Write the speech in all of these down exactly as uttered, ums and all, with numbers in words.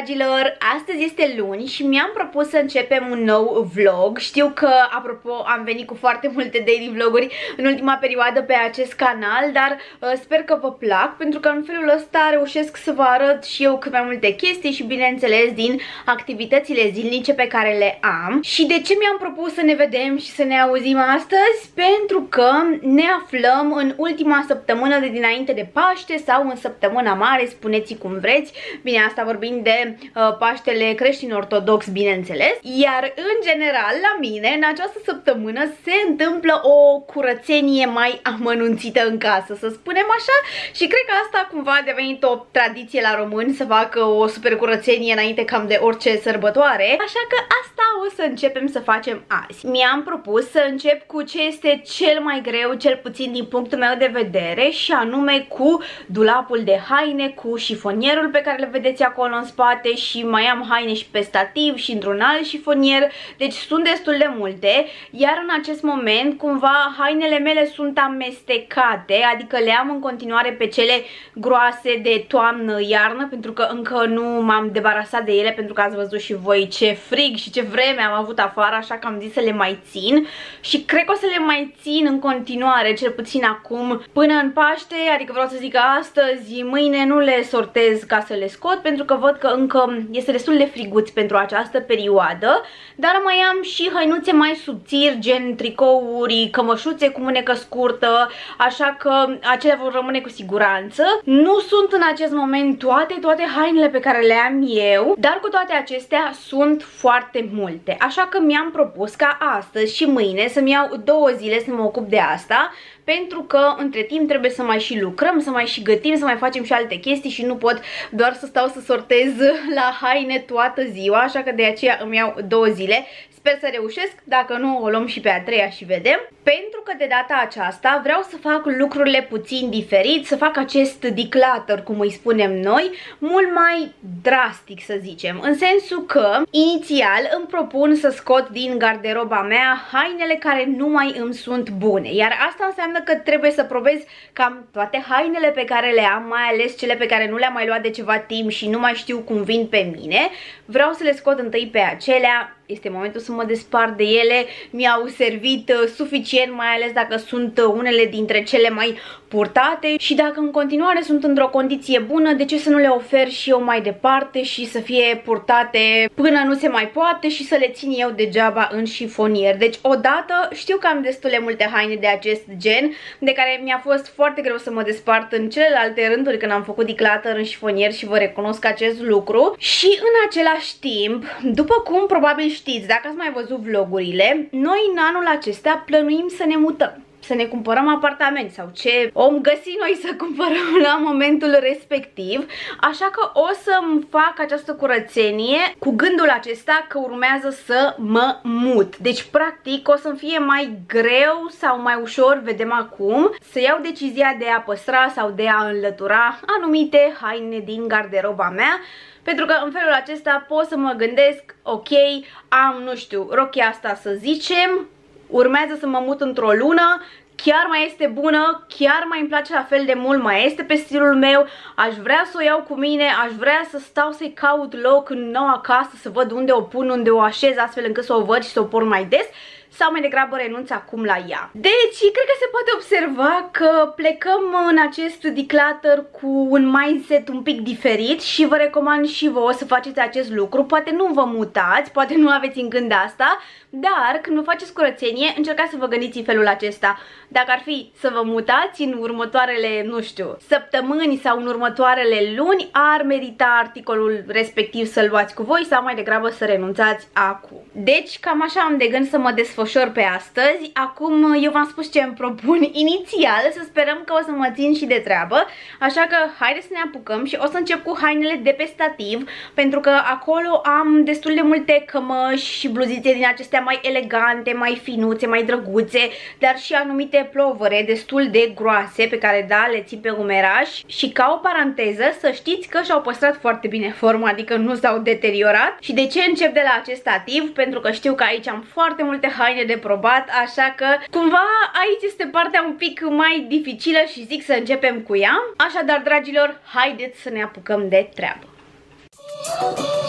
dragilor! Astăzi este luni și mi-am propus să începem un nou vlog. Știu că, apropo, am venit cu foarte multe daily vloguri în ultima perioadă pe acest canal, dar uh, sper că vă plac, pentru că în felul ăsta reușesc să vă arăt și eu cât mai multe chestii și, bineînțeles, din activitățile zilnice pe care le am. Și de ce mi-am propus să ne vedem și să ne auzim astăzi? Pentru că ne aflăm în ultima săptămână de dinainte de Paște sau în săptămâna mare, spuneți cum vreți. Bine, asta vorbind de uh, Paștele creștin-ortodox, bineînțeles. Iar, în general, la mine, în această săptămână se întâmplă o curățenie mai amănunțită în casă, să spunem așa. Și cred că asta cumva a devenit o tradiție la români, să facă o super curățenie înainte cam de orice sărbătoare. Așa că asta o să începem să facem azi. Mi-am propus să încep cu ce este cel mai greu, cel puțin din punctul meu de vedere, și anume cu dulapul de haine, cu șifonierul pe care le vedeți acolo în spate, și mai am haine și pe stativ și într-un alt șifonier, deci sunt destul de multe. Iar în acest moment cumva hainele mele sunt amestecate, adică le am în continuare pe cele groase de toamnă-iarnă, pentru că încă nu m-am debarasat de ele, pentru că ați văzut și voi ce frig și ce vreme am avut afară, așa că am zis să le mai țin și cred că o să le mai țin în continuare, cel puțin acum până în Paște, adică vreau să zic că astăzi, mâine nu le sortez ca să le scot, pentru că văd că încă este destul de friguț pentru această perioadă, dar mai am și hăinuțe mai subțiri, gen tricouri, cămășuțe cu mânecă scurtă, așa că acelea vor rămâne cu siguranță. Nu sunt în acest moment toate, toate hainele pe care le am eu, dar cu toate acestea sunt foarte multe, așa că mi-am propus ca astăzi și mâine să-mi iau două zile să mă ocup de asta, pentru că între timp trebuie să mai și lucrăm, să mai și gătim, să mai facem și alte chestii și nu pot doar să stau să sortez la haine toată ziua, așa că de aceea îmi iau două zile. Sper să reușesc, dacă nu o luăm și pe a treia și vedem. Pentru că de data aceasta vreau să fac lucrurile puțin diferit, să fac acest declutter, cum îi spunem noi, mult mai drastic, să zicem. În sensul că, inițial, îmi propun să scot din garderoba mea hainele care nu mai îmi sunt bune. Iar asta înseamnă că trebuie să probez cam toate hainele pe care le am, mai ales cele pe care nu le-am mai luat de ceva timp și nu mai știu cum vin pe mine. Vreau să le scot întâi pe acelea. Este momentul să mă despart de ele, mi-au servit uh, suficient, mai ales dacă sunt uh, unele dintre cele mai purtate, și dacă în continuare sunt într-o condiție bună, de ce să nu le ofer și eu mai departe și să fie purtate până nu se mai poate și să le țin eu degeaba în șifonier. Deci odată știu că am destule multe haine de acest gen, de care mi-a fost foarte greu să mă despart în celelalte rânduri când am făcut declutter în șifonier și vă recunosc acest lucru. Și în același timp, după cum probabil știți, dacă ați mai văzut vlogurile, noi în anul acesta plănuim să ne mutăm, să ne cumpărăm apartament sau ce om găsi noi să cumpărăm la momentul respectiv, așa că o să-mi fac această curățenie cu gândul acesta că urmează să mă mut. Deci, practic, o să-mi fie mai greu sau mai ușor, vedem acum, să iau decizia de a păstra sau de a înlătura anumite haine din garderoba mea, pentru că în felul acesta pot să mă gândesc, ok, am, nu știu, rochia asta, să zicem, urmează să mă mut într-o lună, chiar mai este bună, chiar mai îmi place la fel de mult, mai este pe stilul meu, aș vrea să o iau cu mine, aș vrea să stau să-i caut loc în noua casă, să văd unde o pun, unde o așez, astfel încât să o văd și să o port mai des, sau mai degrabă renunț acum la ea. Deci, cred că se poate observa că plecăm în acest declutter cu un mindset un pic diferit și vă recomand și vouă să faceți acest lucru. Poate nu vă mutați, poate nu aveți în gând asta, dar când vă faceți curățenie, încercați să vă gândiți în felul acesta. Dacă ar fi să vă mutați în următoarele, nu știu, săptămâni sau în următoarele luni, ar merita articolul respectiv să-l luați cu voi sau mai degrabă să renunțați acum. Deci, cam așa am de gând să mă desfășor pe astăzi. Acum eu v-am spus ce îmi propun inițial, să sperăm că o să mă țin și de treabă, așa că haideți să ne apucăm și o să încep cu hainele de pe stativ, pentru că acolo am destul de multe cămăși și bluzițe din acestea mai elegante, mai finuțe, mai drăguțe, dar și anumite plovăre destul de groase pe care, da, le țin pe umeraș. Și ca o paranteză, să știți că și-au păstrat foarte bine forma, adică nu s-au deteriorat. Și de ce încep de la acest stativ? Pentru că știu că aici am foarte multe haine de probat, așa că cumva aici este partea un pic mai dificilă și zic să începem cu ea. Așadar, dragilor, haideți să ne apucăm de treabă.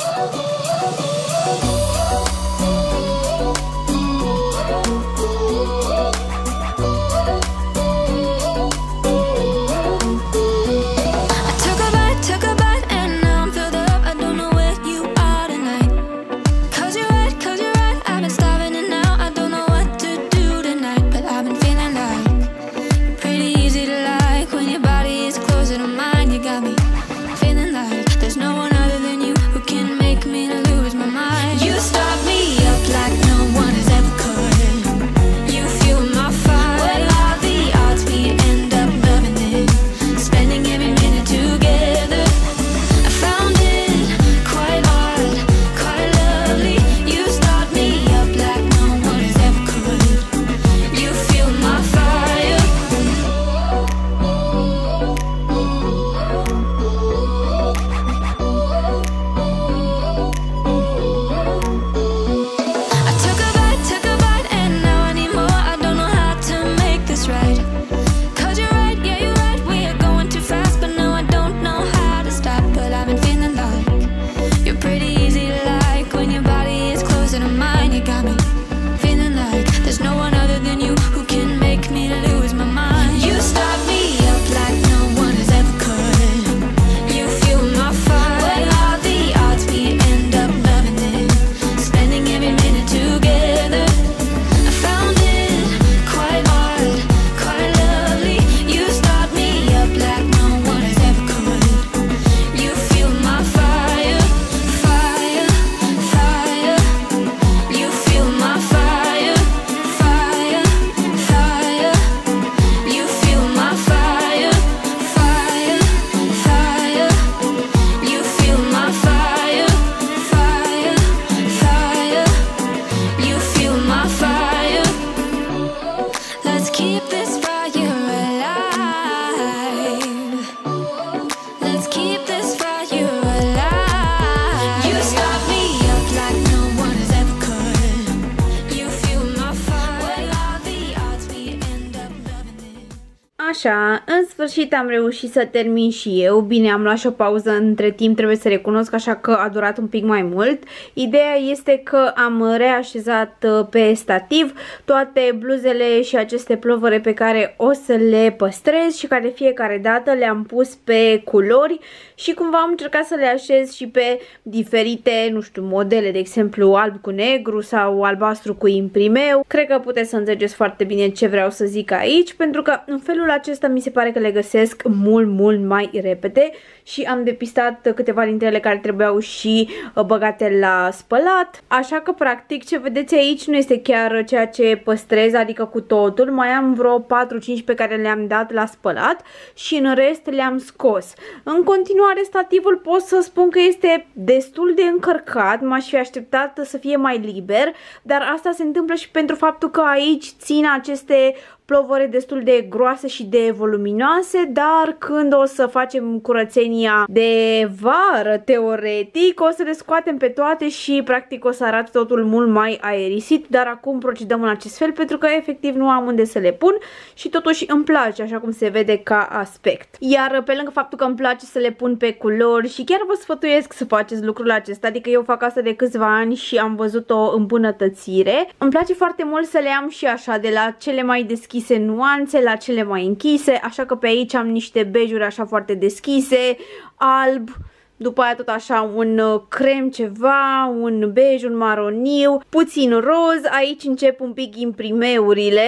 Așa, în sfârșit am reușit să termin și eu. Bine, am luat și o pauză între timp, trebuie să recunosc, așa că a durat un pic mai mult. Ideea este că am reașezat pe stativ toate bluzele și aceste plovere pe care o să le păstrez și care fiecare dată le-am pus pe culori și cumva am încercat să le așez și pe diferite, nu știu, modele, de exemplu alb cu negru sau albastru cu imprimeu. Cred că puteți să înțelegeți foarte bine ce vreau să zic aici, pentru că în felul acesta mi se pare că le găsesc mult, mult mai repede și am depistat câteva dintre ele care trebuiau și băgate la spălat. Așa că practic ce vedeți aici nu este chiar ceea ce păstrez, adică cu totul. Mai am vreo patru cinci pe care le-am dat la spălat și în rest le-am scos. În continuare stativul pot să spun că este destul de încărcat, m-aș fi așteptat să fie mai liber, dar asta se întâmplă și pentru faptul că aici țin aceste plovere destul de groase și de voluminoase, dar când o să facem curățenia de vară, teoretic, o să le scoatem pe toate și practic o să arate totul mult mai aerisit, dar acum procedăm în acest fel pentru că efectiv nu am unde să le pun și totuși îmi place așa cum se vede ca aspect. Iar pe lângă faptul că îmi place să le pun pe culori și chiar vă sfătuiesc să faceți lucrul acesta, adică eu fac asta de câțiva ani și am văzut o îmbunătățire, îmi place foarte mult să le am și așa de la cele mai deschise nuanțe la cele mai închise, așa că pe aici am niște bejuri așa foarte deschise, alb, după aia tot așa un crem ceva, un bej, un maroniu, puțin roz, aici încep un pic imprimeurile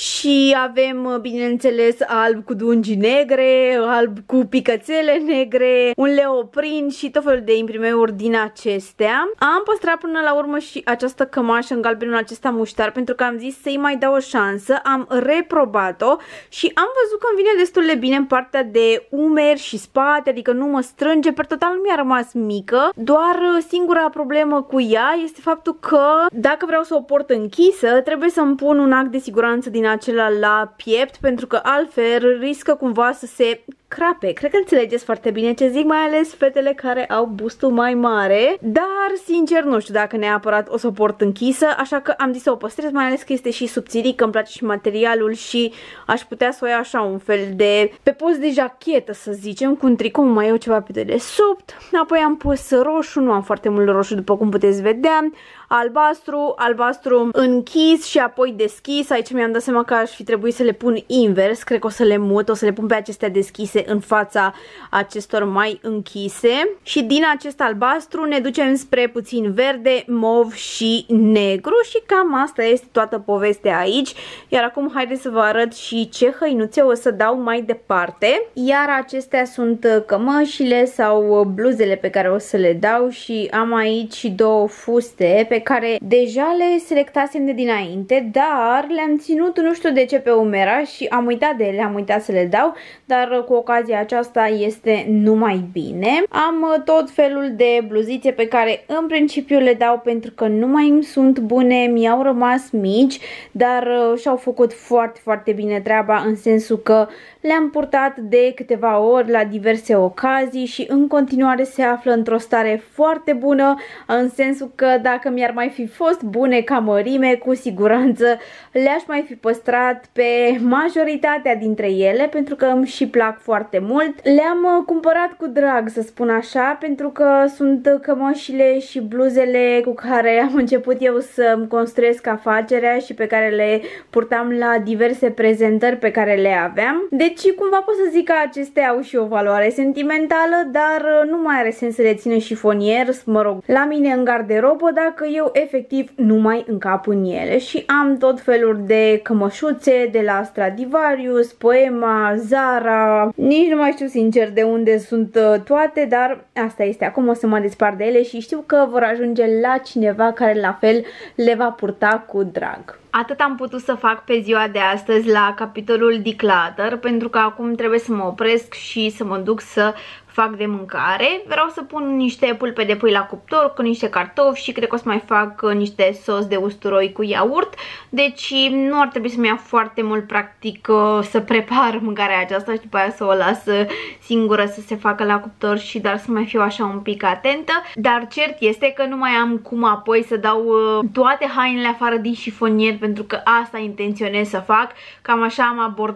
și avem bineînțeles alb cu dungi negre, alb cu picățele negre, un leoprin și tot felul de imprimeuri din acestea. Am păstrat până la urmă și această cămașă în galbenul acesta muștar pentru că am zis să-i mai dau o șansă, am reprobat-o și am văzut că îmi vine destul de bine în partea de umeri și spate, adică nu mă strânge, per total nu mi-a rămas mică, doar singura problemă cu ea este faptul că dacă vreau să o port închisă, trebuie să-mi pun un ac de siguranță din acela la piept, pentru că altfel riscă cumva să se crape. Cred că înțelegeți foarte bine ce zic, mai ales fetele care au bustul mai mare, dar sincer nu știu dacă neapărat o să o port închisă, așa că am zis să o păstrez, mai ales că este și subțirică, îmi place și materialul și aș putea să o iau așa un fel de pe post de jachetă, să zicem, cu un tricou, mai iau ceva pe dedesubt. Apoi am pus roșu, nu am foarte mult roșu după cum puteți vedea, albastru, albastru închis și apoi deschis. Aici mi-am dat seama că aș fi trebuit să le pun invers, cred că o să le mut, o să le pun pe acestea deschise în fața acestor mai închise. Și din acest albastru ne ducem spre puțin verde, mov și negru și cam asta este toată povestea aici. Iar acum haideți să vă arăt și ce hăinuțe o să dau mai departe. Iar acestea sunt cămășile sau bluzele pe care o să le dau și am aici două fuste pe care deja le selectasem de dinainte, dar le-am ținut nu știu de ce pe umera și am uitat de ele, am uitat să le dau, dar cu ocazia aceasta este numai bine. Am tot felul de bluzițe pe care în principiu le dau pentru că nu mai îmi sunt bune, mi-au rămas mici, dar și-au făcut foarte, foarte bine treaba, în sensul că le-am purtat de câteva ori la diverse ocazii și în continuare se află într-o stare foarte bună, în sensul că dacă mi-ar mai fi fost bune ca mărime, cu siguranță le-aș mai fi păstrat pe majoritatea dintre ele, pentru că îmi și plac foarte mult. Le-am cumpărat cu drag, să spun așa, pentru că sunt cămășile și bluzele cu care am început eu să-mi construiesc afacerea și pe care le purtam la diverse prezentări pe care le aveam. Deci cumva pot să zic că acestea au și o valoare sentimentală, dar nu mai are sens să le țină șifonier, mă rog, la mine în garderobă, dacă eu efectiv nu mai încap în ele. Și am tot felul de cămășuțe de la Stradivarius, Poema, Zara, nici nu mai știu sincer de unde sunt toate, dar asta este, acum o să mă despart de ele și știu că vor ajunge la cineva care la fel le va purta cu drag. Atât am putut să fac pe ziua de astăzi la capitolul declutter, pentru că acum trebuie să mă opresc și să mă duc să fac de mâncare. Vreau să pun niște pulpe de pui la cuptor cu niște cartofi și cred că o să mai fac niște sos de usturoi cu iaurt. Deci nu ar trebui să-mi ia foarte mult practic să prepar mâncarea aceasta și după aia să o las singură să se facă la cuptor și doar să mai fiu așa un pic atentă. Dar cert este că nu mai am cum apoi să dau toate hainele afară din șifonier, pentru că asta intenționez să fac. Cam așa am abordat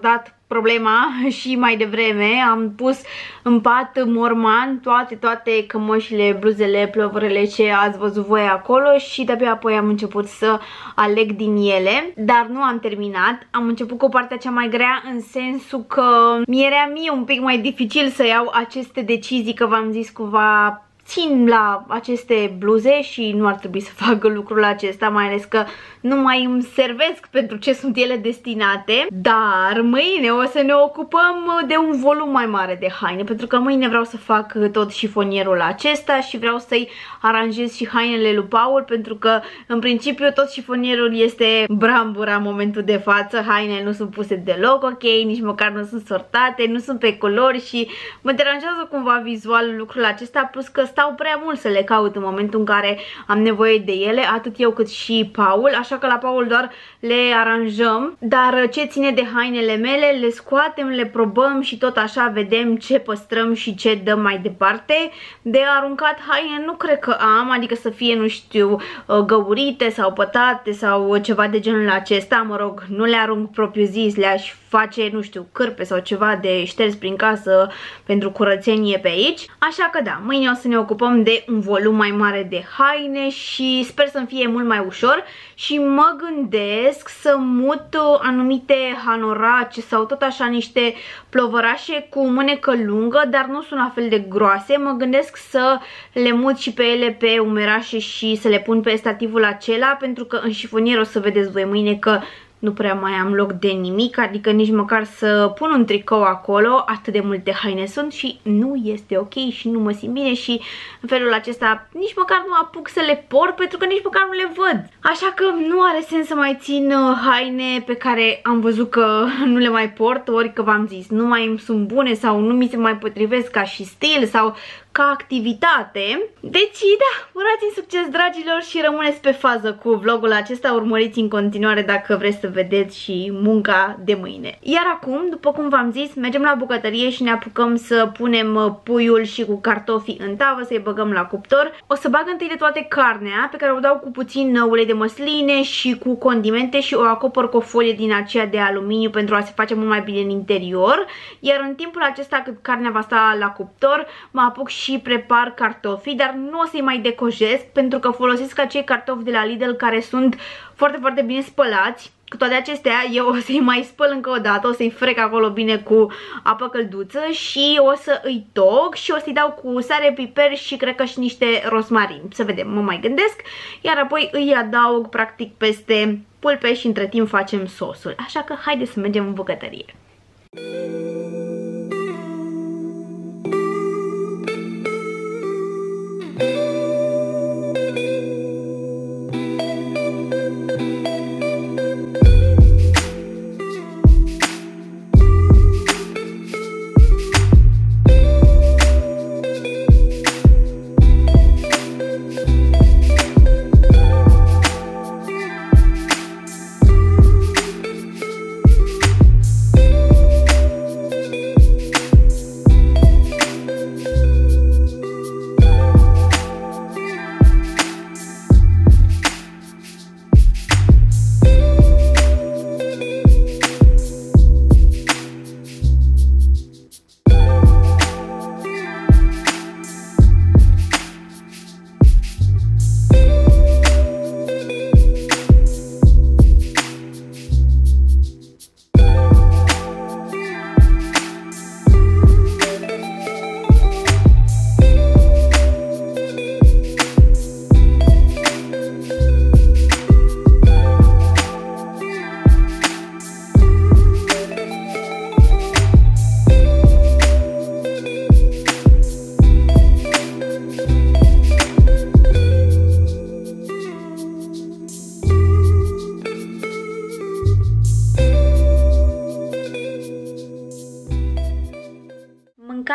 problema și mai devreme. Am pus în pat morman toate, toate cămășile, bluzele, plovărele ce ați văzut voi acolo și de-abia apoi am început să aleg din ele, dar nu am terminat. Am început cu partea cea mai grea, în sensul că mi-era mie un pic mai dificil să iau aceste decizii, că v-am zis cumva țin la aceste bluze și nu ar trebui să fac lucrul acesta, mai ales că nu mai îmi servesc pentru ce sunt ele destinate. Dar mâine o să ne ocupăm de un volum mai mare de haine, pentru că mâine vreau să fac tot șifonierul acesta și vreau să-i aranjez și hainele lui Paul, pentru că în principiu tot șifonierul este brambura în momentul de față. Hainele nu sunt puse deloc ok, nici măcar nu sunt sortate, nu sunt pe culori și mă deranjează cumva vizual lucrul acesta, plus că stau prea mult să le caut în momentul în care am nevoie de ele, atât eu cât și Paul, așa că la Paul doar le aranjăm, dar ce ține de hainele mele le scoatem, le probăm și tot așa vedem ce păstrăm și ce dăm mai departe. De aruncat haine nu cred că am, adică să fie, nu știu, găurite sau pătate sau ceva de genul acesta, mă rog, nu le arunc propriu zis, le-aș face, nu știu, cârpe sau ceva de șters prin casă pentru curățenie pe aici. Așa că da, mâine o să ne ocupăm de un volum mai mare de haine și sper să-mi fie mult mai ușor și mă gândesc să mut anumite hanorace sau tot așa niște plovărașe cu mânecă lungă, dar nu sunt la fel de groase. Mă gândesc să le mut și pe ele pe umerașe și să le pun pe stativul acela, pentru că în șifonier o să vedeți voi mâine că nu prea mai am loc de nimic, adică nici măcar să pun un tricou acolo, atât de multe haine sunt și nu este ok și nu mă simt bine și în felul acesta nici măcar nu apuc să le port, pentru că nici măcar nu le văd. Așa că nu are sens să mai țin haine pe care am văzut că nu le mai port, ori că v-am zis, nu mai îmi sunt bune sau nu mi se mai potrivesc ca și stil sau ca activitate. Deci da, urați-mi succes, dragilor, și rămâneți pe fază cu vlogul acesta, urmăriți în continuare dacă vreți să vedeți și munca de mâine. Iar acum, după cum v-am zis, mergem la bucătărie și ne apucăm să punem puiul și cu cartofii în tavă, să-i băgăm la cuptor. O să bag întâi de toate carnea, pe care o dau cu puțin ulei de măsline și cu condimente și o acopăr cu o folie din aceea de aluminiu pentru a se face mult mai bine în interior. Iar în timpul acesta, cât carnea va sta la cuptor, mă apuc și și prepar cartofii, dar nu o să-i mai decojesc, pentru că folosesc acei cartofi de la Lidl care sunt foarte, foarte bine spălați. Cu toate acestea, eu o să-i mai spăl încă o dată, o să-i frec acolo bine cu apă călduță și o să îi toc și o să-i dau cu sare, piper și cred că și niște rosmarin. Să vedem, mă mai gândesc. Iar apoi îi adaug practic peste pulpe și între timp facem sosul. Așa că haideți să mergem în bucătărie.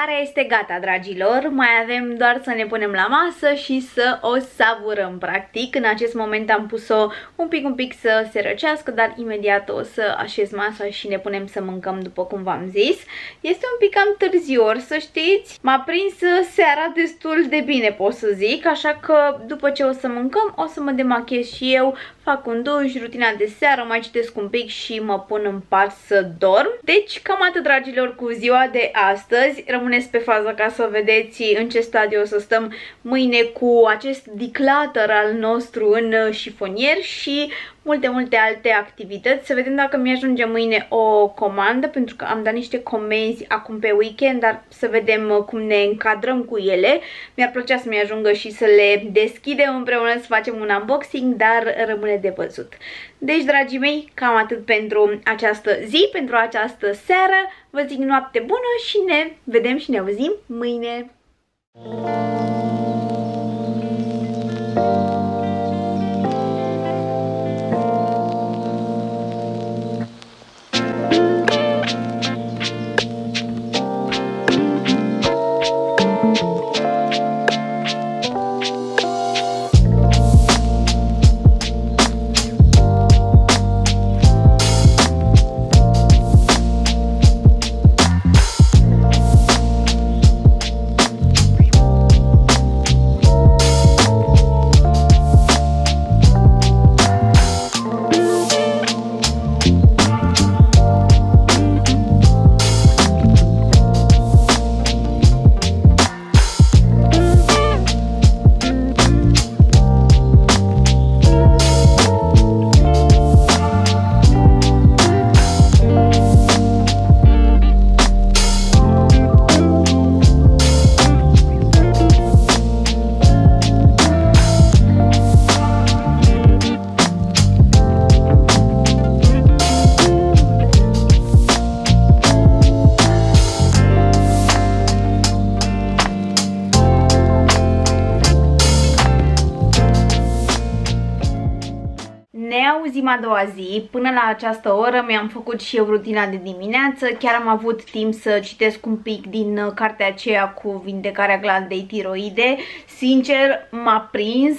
Mâncarea este gata, dragilor, mai avem doar să ne punem la masă și să o savurăm, practic. În acest moment am pus-o un pic, un pic să se răcească, dar imediat o să așez masa și ne punem să mâncăm după cum v-am zis. Este un pic cam târziu, să știți, m-a prins seara destul de bine, pot să zic, așa că după ce o să mâncăm, o să mă demachez și eu, fac un duș, rutina de seară, mai citesc un pic și mă pun în pat să dorm. Deci cam atât, dragilor, cu ziua de astăzi. Rămâneți pe fază ca să vedeți în ce stadiu o să stăm mâine cu acest declutter al nostru în șifonier și multe, multe alte activități. Să vedem dacă mi-ajunge mâine o comandă, pentru că am dat niște comenzi acum pe weekend, dar să vedem cum ne încadrăm cu ele. Mi-ar plăcea să mi-ajungă și să le deschidem împreună, să facem un unboxing, dar rămâne de văzut. Deci, dragii mei, cam atât pentru această zi, pentru această seară. Vă zic noapte bună și ne vedem și ne auzim mâine. Auzim a doua zi, până la această oră mi-am făcut și eu rutina de dimineață, chiar am avut timp să citesc un pic din cartea aceea cu vindecarea glandei tiroide. Sincer, m-a prins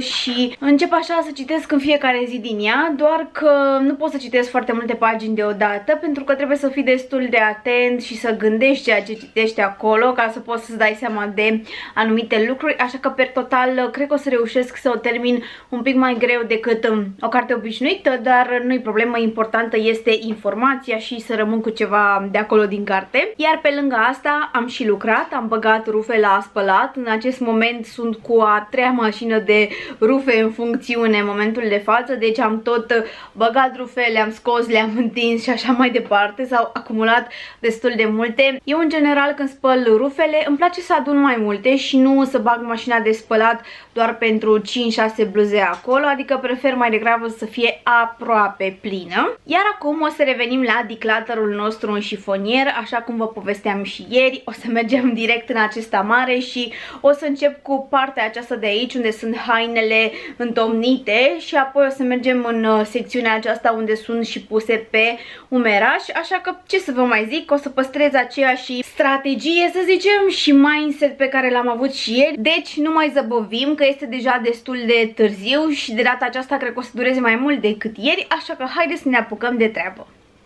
și încep așa să citesc în fiecare zi din ea, doar că nu pot să citesc foarte multe pagini deodată, pentru că trebuie să fii destul de atent și să gândești ceea ce citești acolo, ca să poți să-ți dai seama de anumite lucruri, așa că per total cred că o să reușesc să o termin un pic mai greu decât o carte obișnuită, dar nu-i problemă, importantă este informația și să rămân cu ceva de acolo din carte. Iar pe lângă asta am și lucrat, am băgat rufe la spălat. În acest moment sunt cu a treia mașină de rufe în funcțiune în momentul de față, deci am tot băgat rufe, le-am scos, le-am întins și așa mai departe. S-au acumulat destul de multe. Eu în general când spăl rufele îmi place să adun mai multe și nu să bag mașina de spălat doar pentru cinci șase bluze acolo, adică prefer mai degrabă să fie aproape plină. Iar acum o să revenim la declutterul nostru în șifonier, așa cum vă povesteam și ieri. O să mergem direct în acesta mare și o să încep cu partea aceasta de aici unde sunt hainele întomnite și apoi o să mergem în secțiunea aceasta unde sunt și puse pe umeraș, așa că ce să vă mai zic, o să păstrez aceeași strategie, să zicem, și mindset pe care l-am avut și ieri. Deci nu mai zăbovim că este deja destul de târziu și de data aceasta cred că o să dureze mai mult decât ieri, așa că haideți să ne apucăm de treabă.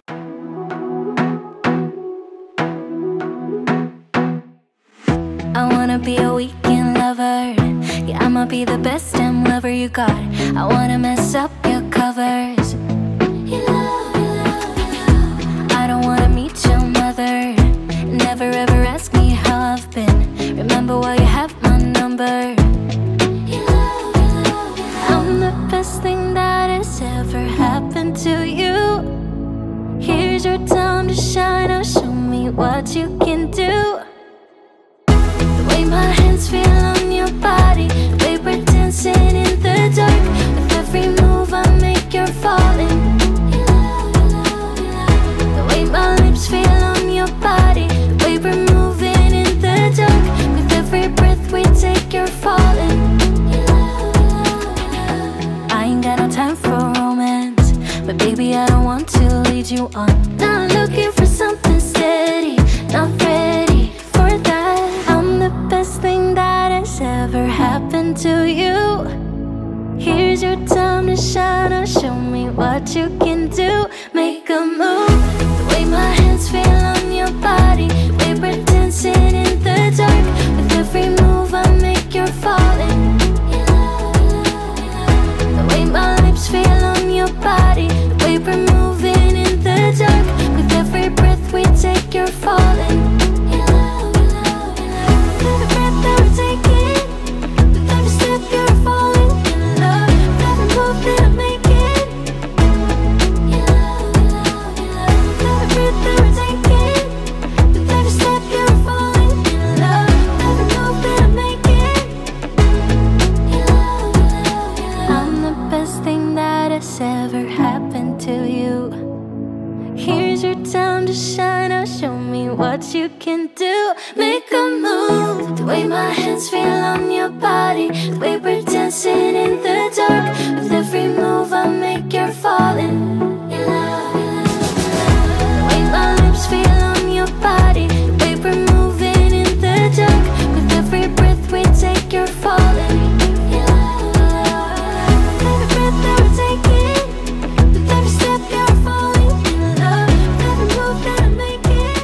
I wanna be a weekend lover. Yeah, I'ma be the best damn lover you got. I wanna mess up your covers. You love, you love, you love. I don't wanna meet your mother. Never ever ask me how I've been. Remember why you have my number. You love, you love, you love. I'm the best thing that has ever happened to you. Here's your time to shine. Now show me what you can do. My hands feel on your body, we were dancing in the dark. With every move I make, you're falling. You love, you love, you love. The way my lips feel on your body, we were moving in the dark. With every breath we take, you're falling. You love, you love, you love. I ain't got no time for romance, but baby I don't want to lead you on. Not looking for something steady, not ready for that. Here's your time to shine, or show me what you can do. Make a move, the way my hands feel on your body. We were dancing in the dark. With every move I make, you're falling. The way my lips feel on your body. The way we're moving in the dark. With every breath we take, you're falling. Every breath that we're taking, with every step you're falling in love. With every move that I'm making, every breath that we're taking, with every step you're falling in love. With every move that I'm making, I'm the best thing that has ever happened to you. Here's your time to shine, or show me what you can do. Make a move, the way my hands feel on your body. The way we're dancing in the dark. With every move I make, you're falling. The way my lips feel on your body. The way we're moving in the dark. With every breath we take, you're falling. Every breath that we're taking, with every step you're falling in love. With every move that I'm making.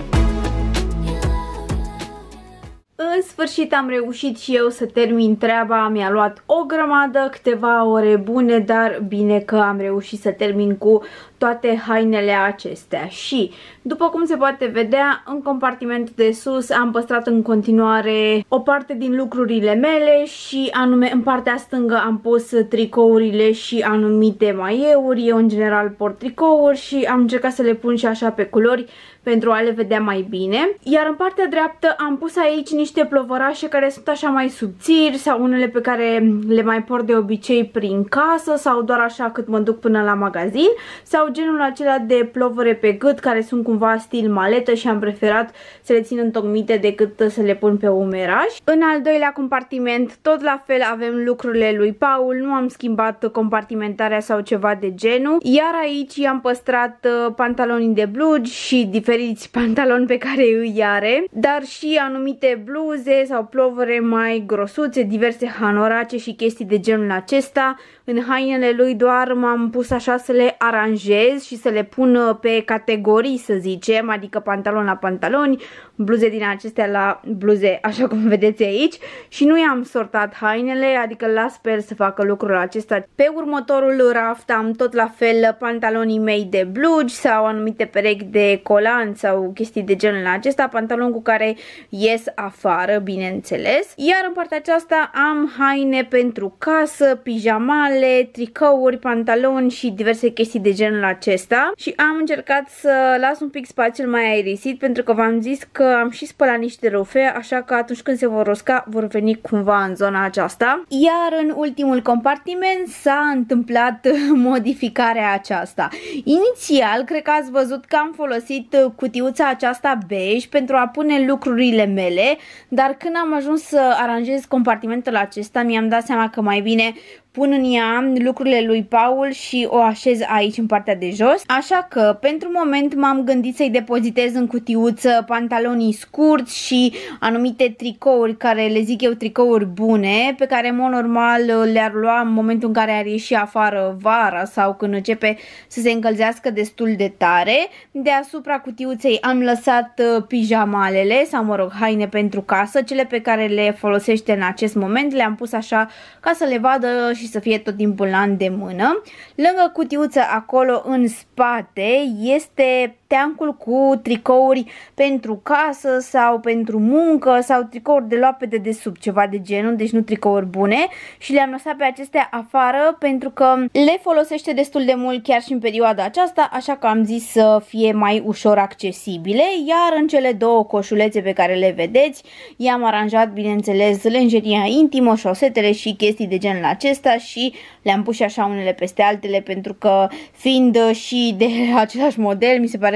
În sfârșit am reușit și eu să termin treaba, mi-a luat o grămadă, câteva ore bune, dar bine că am reușit să termin cu toate hainele acestea. Și, după cum se poate vedea, în compartimentul de sus am păstrat în continuare o parte din lucrurile mele și anume în partea stângă am pus tricourile și anumite maieuri. Eu în general port tricouri și am încercat să le pun și așa pe culori pentru a le vedea mai bine. Iar în partea dreaptă am pus aici niște plovărașe care sunt așa mai subțiri sau unele pe care le mai port de obicei prin casă sau doar așa cât mă duc până la magazin, sau genul acela de plovăre pe gât care sunt cumva stil maletă și am preferat să le țin întocmite decât să le pun pe umeraș. În al doilea compartiment tot la fel avem lucrurile lui Paul, nu am schimbat compartimentarea sau ceva de genul, iar aici i-am păstrat pantalonii de blugi și diferiți pantaloni pe care îi are, dar și anumite bluze sau plovere mai grosuțe, diverse hanorace și chestii de genul acesta. În hainele lui doar m-am pus așa să le aranjez și să le pun pe categorii, să zicem, adică pantaloni la pantaloni, bluze din acestea la bluze, așa cum vedeți aici, și nu i-am sortat hainele, adică las pe el să facă lucrul acesta. Pe următorul raft am tot la fel pantalonii mei de blugi sau anumite perechi de colanți sau chestii de genul acesta, pantaloni cu care ies afară, bineînțeles. Iar în partea aceasta am haine pentru casă, pijamale, tricouri, pantaloni și diverse chestii de genul acesta. Și am încercat să las un pic spațiul mai aerisit pentru că v-am zis că am și spălat niște rufe, așa că atunci când se vor rosca vor veni cumva în zona aceasta. Iar în ultimul compartiment s-a întâmplat modificarea aceasta. Inițial, cred că ați văzut că am folosit cutiuța aceasta beige pentru a pune lucrurile mele, dar când am ajuns să aranjez compartimentul acesta mi-am dat seama că mai bine pun în ea lucrurile lui Paul și o așez aici în partea de jos. Așa că pentru moment m-am gândit să-i depozitez în cutiuță pantalonii scurți și anumite tricouri care le zic eu tricouri bune, pe care în mod normal le-ar lua în momentul în care ar ieși afară vara sau când începe să se încălzească destul de tare. Deasupra cutiuței am lăsat pijamalele sau mă rog haine pentru casă, cele pe care le folosește în acest moment, le-am pus așa ca să le vadă și să fie tot timpul la îndemână. Lângă cutiuță acolo în spate este teancul cu tricouri pentru casă sau pentru muncă sau tricouri de luat pe dedesubt, ceva de genul, deci nu tricouri bune, și le-am lăsat pe acestea afară pentru că le folosește destul de mult chiar și în perioada aceasta, așa că am zis să fie mai ușor accesibile. Iar în cele două coșulețe pe care le vedeți i-am aranjat, bineînțeles, lenjeria intimă, șosetele și chestii de genul acesta și le-am pus și așa unele peste altele pentru că fiind și de același model, mi se pare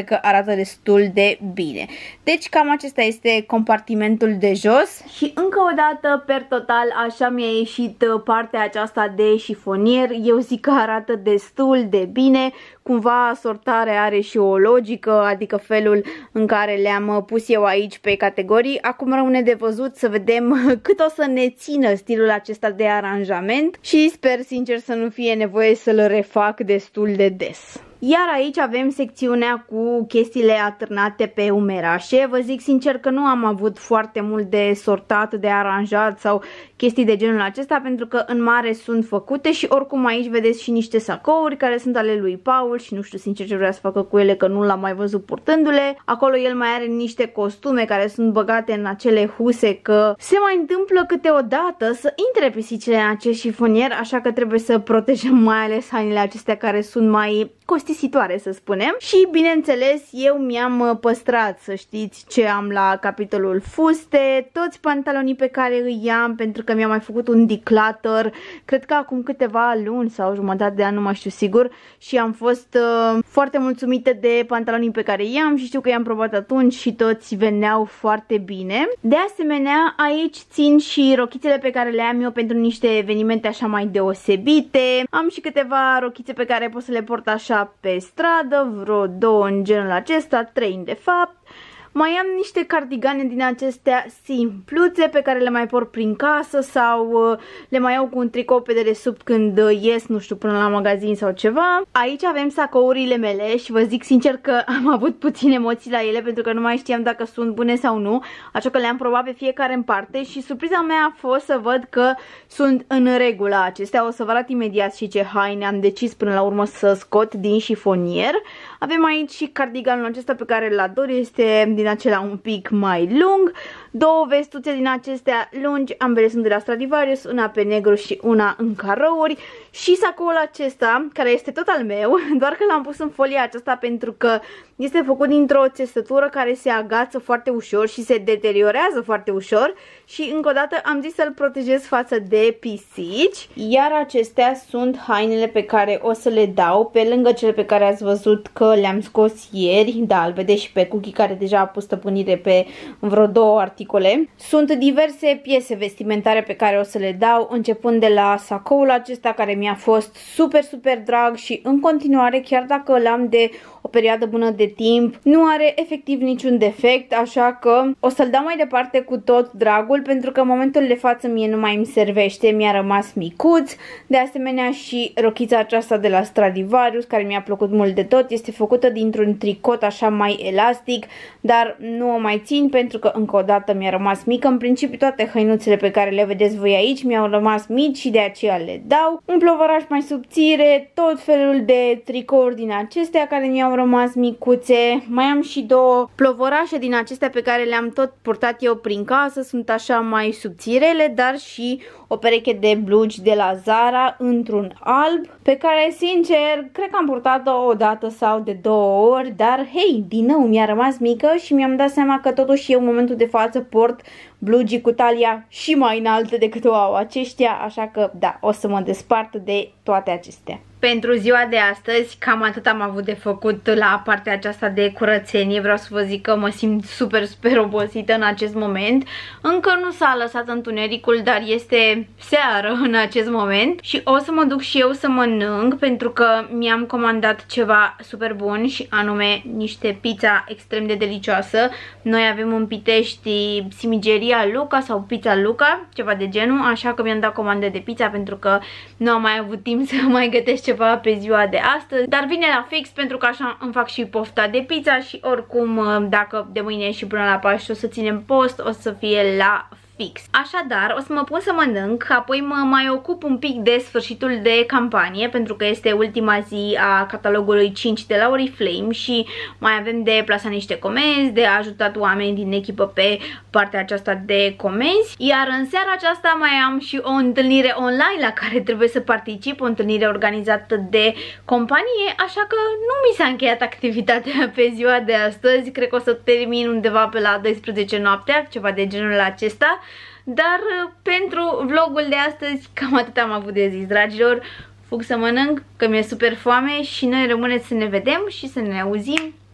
pare că arată destul de bine. Deci cam acesta este compartimentul de jos. Și încă o dată, per total, așa mi-a ieșit partea aceasta de șifonier. Eu zic că arată destul de bine. Cumva sortarea are și o logică, adică felul în care le-am pus eu aici pe categorii. Acum rămâne de văzut să vedem cât o să ne țină stilul acesta de aranjament și sper sincer să nu fie nevoie să-l refac destul de des. Iar aici avem secțiunea cu chestiile atârnate pe umerașe. Vă zic sincer că nu am avut foarte mult de sortat, de aranjat sau chestii de genul acesta, pentru că în mare sunt făcute și oricum aici vedeți și niște sacouri care sunt ale lui Paul și nu știu sincer ce vrea să facă cu ele, că nu l-am mai văzut purtându-le. Acolo el mai are niște costume care sunt băgate în acele huse, că se mai întâmplă câteodată să intre pisicile în acest șifonier, așa că trebuie să protejăm mai ales hainele acestea care sunt mai costisitoare, să spunem. Și bineînțeles eu mi-am păstrat, să știți, ce am la capitolul fuste, toți pantalonii pe care îi am, pentru că mi-am mai făcut un declutter, cred că acum câteva luni sau jumătate de an, nu mai știu sigur, și am fost uh, foarte mulțumită de pantalonii pe care i-am și știu că i-am probat atunci și toți veneau foarte bine. De asemenea, aici țin și rochițele pe care le am eu pentru niște evenimente așa mai deosebite. Am și câteva rochițe pe care pot să le port așa pe stradă, vreo două în genul acesta, trei de fapt. Mai am niște cardigane din acestea simpluțe pe care le mai port prin casă sau uh, le mai iau cu un tricou pe dedesubt când uh, ies, nu știu, până la magazin sau ceva. Aici avem sacourile mele și vă zic sincer că am avut puține emoții la ele pentru că nu mai știam dacă sunt bune sau nu, așa că le-am probat pe fiecare în parte și surpriza mea a fost să văd că sunt în regulă acestea. O să vă arăt imediat și ce haine am decis până la urmă să scot din șifonier. Avem aici și cardiganul acesta pe care îl ador, este din acela un pic mai lung, două vestuțe din acestea lungi, ambele sunt de la Stradivarius, una pe negru și una în carouri, și sacoul acesta, care este tot al meu, doar că l-am pus în folia aceasta pentru că este făcut dintr-o țesătură care se agață foarte ușor și se deteriorează foarte ușor și încă o dată am zis să-l protejez față de pisici. Iar acestea sunt hainele pe care o să le dau, pe lângă cele pe care ați văzut că le-am scos ieri. Da, îl vedeți și pe Cookie care deja a pus stăpânire pe vreo două articole. Sunt diverse piese vestimentare pe care o să le dau, începând de la sacoul acesta care mi-a fost super, super drag și în continuare, chiar dacă l-am de o perioadă bună de timp, nu are efectiv niciun defect, așa că o să-l dau mai departe cu tot dragul, pentru că în momentul de față mie nu mai îmi servește, mi-a rămas micuț. De asemenea și rochița aceasta de la Stradivarius, care mi-a plăcut mult de tot, este făcută dintr-un tricot așa mai elastic, dar nu o mai țin pentru că încă o dată mi-a rămas mică. În principiu toate hăinuțele pe care le vedeți voi aici mi-au rămas mici și de aceea le dau. Un plovăraș mai subțire, tot felul de tricouri din acestea care mi-au rămas micuțe. Mai am și două plovorașe din acestea pe care le-am tot purtat eu prin casă, sunt așa mai subțirele, dar și o pereche de blugi de la Zara într-un alb, pe care sincer cred că am purtat-o o dată sau de două ori, dar hei, din nou mi-a rămas mică și mi-am dat seama că totuși eu în momentul de față port blugii cu talia și mai înalte decât o au aceștia, așa că da, o să mă despart de toate acestea. Pentru ziua de astăzi cam atât am avut de făcut la partea aceasta de curățenie. Vreau să vă zic că mă simt super, super obosită în acest moment. Încă nu s-a lăsat întunericul, dar este seară în acest moment și o să mă duc și eu să mănânc, pentru că mi-am comandat ceva super bun și anume niște pizza extrem de delicioasă. Noi avem în Pitești Simigeria Luca sau Pizza Luca, ceva de genul, așa că mi-am dat comandă de pizza pentru că nu am mai avut timp să mai gătesc ceva pe ziua de astăzi, dar vine la fix pentru că așa îmi fac și pofta de pizza și oricum dacă de mâine și până la Paști o să ținem post, o să fie la fix. Așadar, o să mă pun să mănânc, apoi mă mai ocup un pic de sfârșitul de campanie, pentru că este ultima zi a catalogului cinci de la Oriflame și mai avem de plasat niște comenzi, de ajutat oameni din echipă pe partea aceasta de comenzi, iar în seara aceasta mai am și o întâlnire online la care trebuie să particip, o întâlnire organizată de companie, așa că nu mi s-a încheiat activitatea pe ziua de astăzi, cred că o să termin undeva pe la douăsprezece noaptea, ceva de genul acesta. Dar pentru vlogul de astăzi cam atât am avut de zis, dragilor. Fug să mănânc, că mi-e super foame și noi rămâne să ne vedem și să ne auzim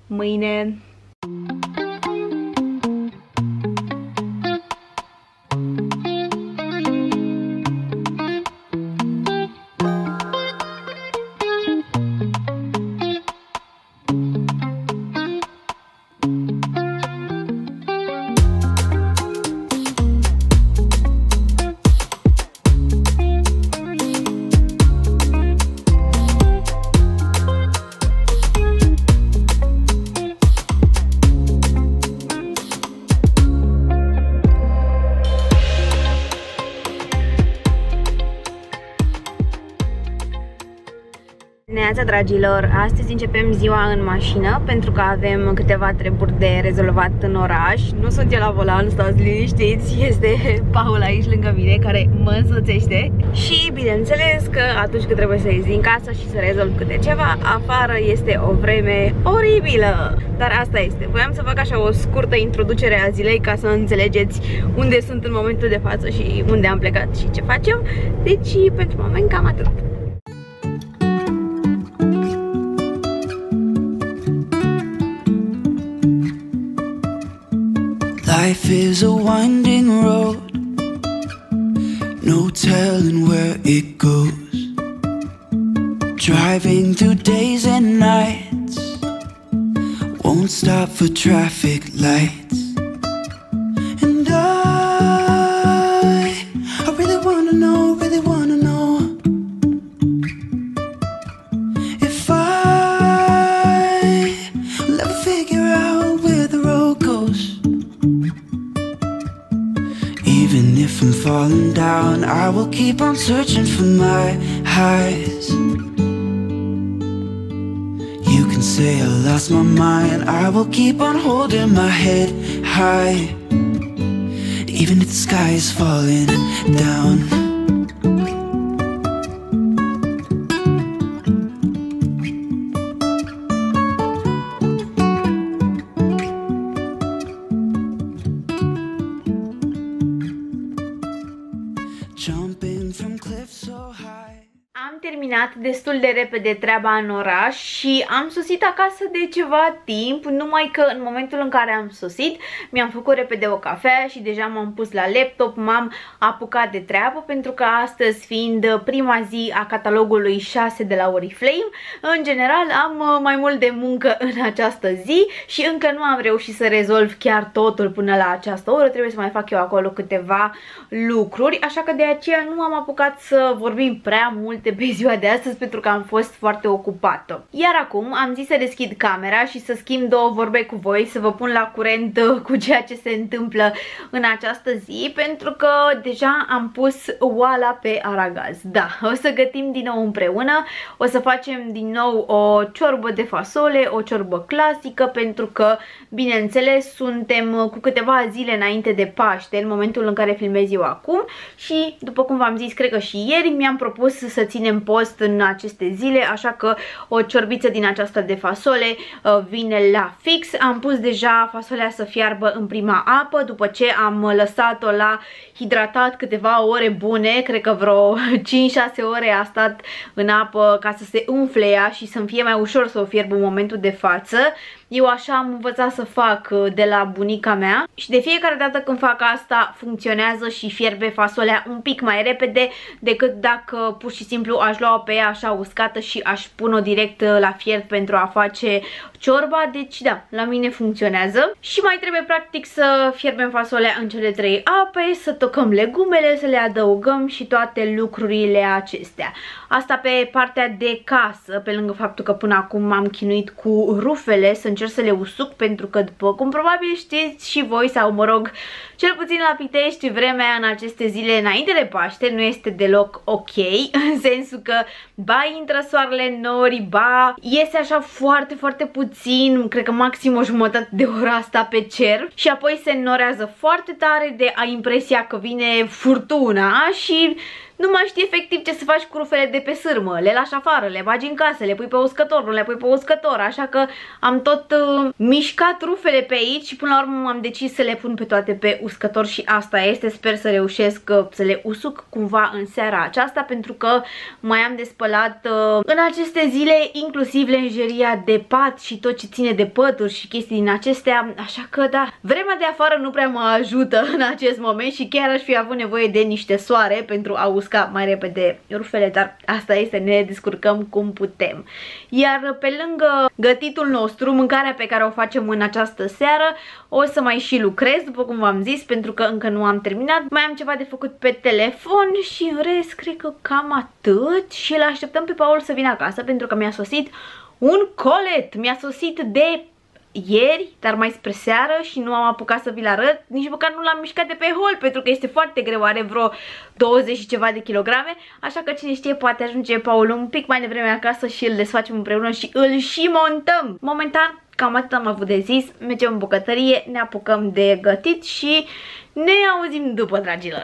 mâine! Neața, dragilor! Astăzi începem ziua în mașină pentru că avem câteva treburi de rezolvat în oraș. Nu sunt eu la volan, stați liniștiți, este Paul aici lângă mine care mă însoțește. Și bineînțeles că atunci când trebuie să ies din casă și să rezolv câte ceva, afară este o vreme oribilă. Dar asta este. Voiam să fac așa o scurtă introducere a zilei ca să înțelegeți unde sunt în momentul de față și unde am plecat și ce facem. Deci, pentru moment, cam atât. Life is a winding road, no telling where it goes. Driving through days and nights, won't stop for traffic lights. And I, I really wanna know, really wanna know if I will ever figure out where the road goes. Even if I'm falling down, I will keep on searching for my highs. You can say I lost my mind, I will keep on holding my head high. Even if the sky is falling down. Jumping from cliffs so high. Am terminat destul de repede treaba în oraș și am sosit acasă de ceva timp, numai că în momentul în care am sosit mi-am făcut repede o cafea și deja m-am pus la laptop, m-am apucat de treabă pentru că astăzi, fiind prima zi a catalogului șase de la Oriflame, în general am mai mult de muncă în această zi și încă nu am reușit să rezolv chiar totul până la această oră, trebuie să mai fac eu acolo câteva lucruri, așa că de aceea nu am apucat să vorbim prea multe pe ziua de astăzi pentru că am fost foarte ocupată. Iar acum am zis să deschid camera și să schimb două vorbe cu voi, să vă pun la curent cu ceea ce se întâmplă în această zi, pentru că deja am pus oala pe aragaz. Da, o să gătim din nou împreună, o să facem din nou o ciorbă de fasole, o ciorbă clasică, pentru că, bineînțeles, suntem cu câteva zile înainte de Paște, în momentul în care filmez eu acum și, după cum v-am zis, cred că și ieri mi-am propus să ținem post în aceste zile, așa că o ciorbiță din aceasta de fasole uh, vine la fix. Am pus deja fasolea să fiarbă în prima apă, după ce am lăsat-o la hidratat câteva ore bune, cred că vreo cinci șase ore a stat în apă ca să se umfle ea și să-mi fie mai ușor să o fierb în momentul de față. Eu așa am învățat să fac de la bunica mea și de fiecare dată când fac asta funcționează și fierbe fasolea un pic mai repede decât dacă pur și simplu aș lua-o pe ea așa uscată și aș pune-o direct la fiert pentru a face ciorba. Deci da, la mine funcționează. Și mai trebuie practic să fierbem fasolea în cele trei ape, să tocăm legumele, să le adăugăm și toate lucrurile acestea. Asta pe partea de casă, pe lângă faptul că până acum m-am chinuit cu rufele, să încerc să le usuc, pentru că, după cum probabil știți și voi, sau mă rog, cel puțin la Pitești, vremea în aceste zile înainte de Paște nu este deloc ok, în sensul că ba intră soarele în nori, ba iese așa foarte, foarte puțin, cred că maxim o jumătate de oră asta pe cer și apoi se înnorează foarte tare, de a impresia că vine furtuna și nu mai știi efectiv ce să faci cu rufele de pe sârmă. Le lași afară, le bagi în casă, le pui pe uscător, nu le pui pe uscător. Așa că am tot uh, mișcat rufele pe aici și până la urmă am decis să le pun pe toate pe uscător și asta este. Sper să reușesc uh, să le usuc cumva în seara aceasta, pentru că mai am de spălat uh, în aceste zile inclusiv lenjeria de pat și tot ce ține de pături și chestii din acestea. Așa că da, vremea de afară nu prea mă ajută în acest moment și chiar aș fi avut nevoie de niște soare pentru a usca mai repede rufele, dar asta este, ne descurcăm cum putem. Iar pe lângă gătitul nostru, mâncarea pe care o facem în această seară, o să mai și lucrez, după cum v-am zis, pentru că încă nu am terminat. Mai am ceva de făcut pe telefon și în rest cred că cam atât și îl așteptăm pe Paul să vină acasă, pentru că mi-a sosit un colet, mi-a sosit de ieri, dar mai spre seară și nu am apucat să vi-l arăt, nici măcar nu l-am mișcat de pe hol, pentru că este foarte greu, are vreo douăzeci și ceva de kilograme, așa că cine știe, poate ajunge Paul un pic mai devreme acasă și îl desfacem împreună și îl și montăm. Momentan, cam atât am avut de zis, mergem în bucătărie, ne apucăm de gătit și ne auzim după, dragilor!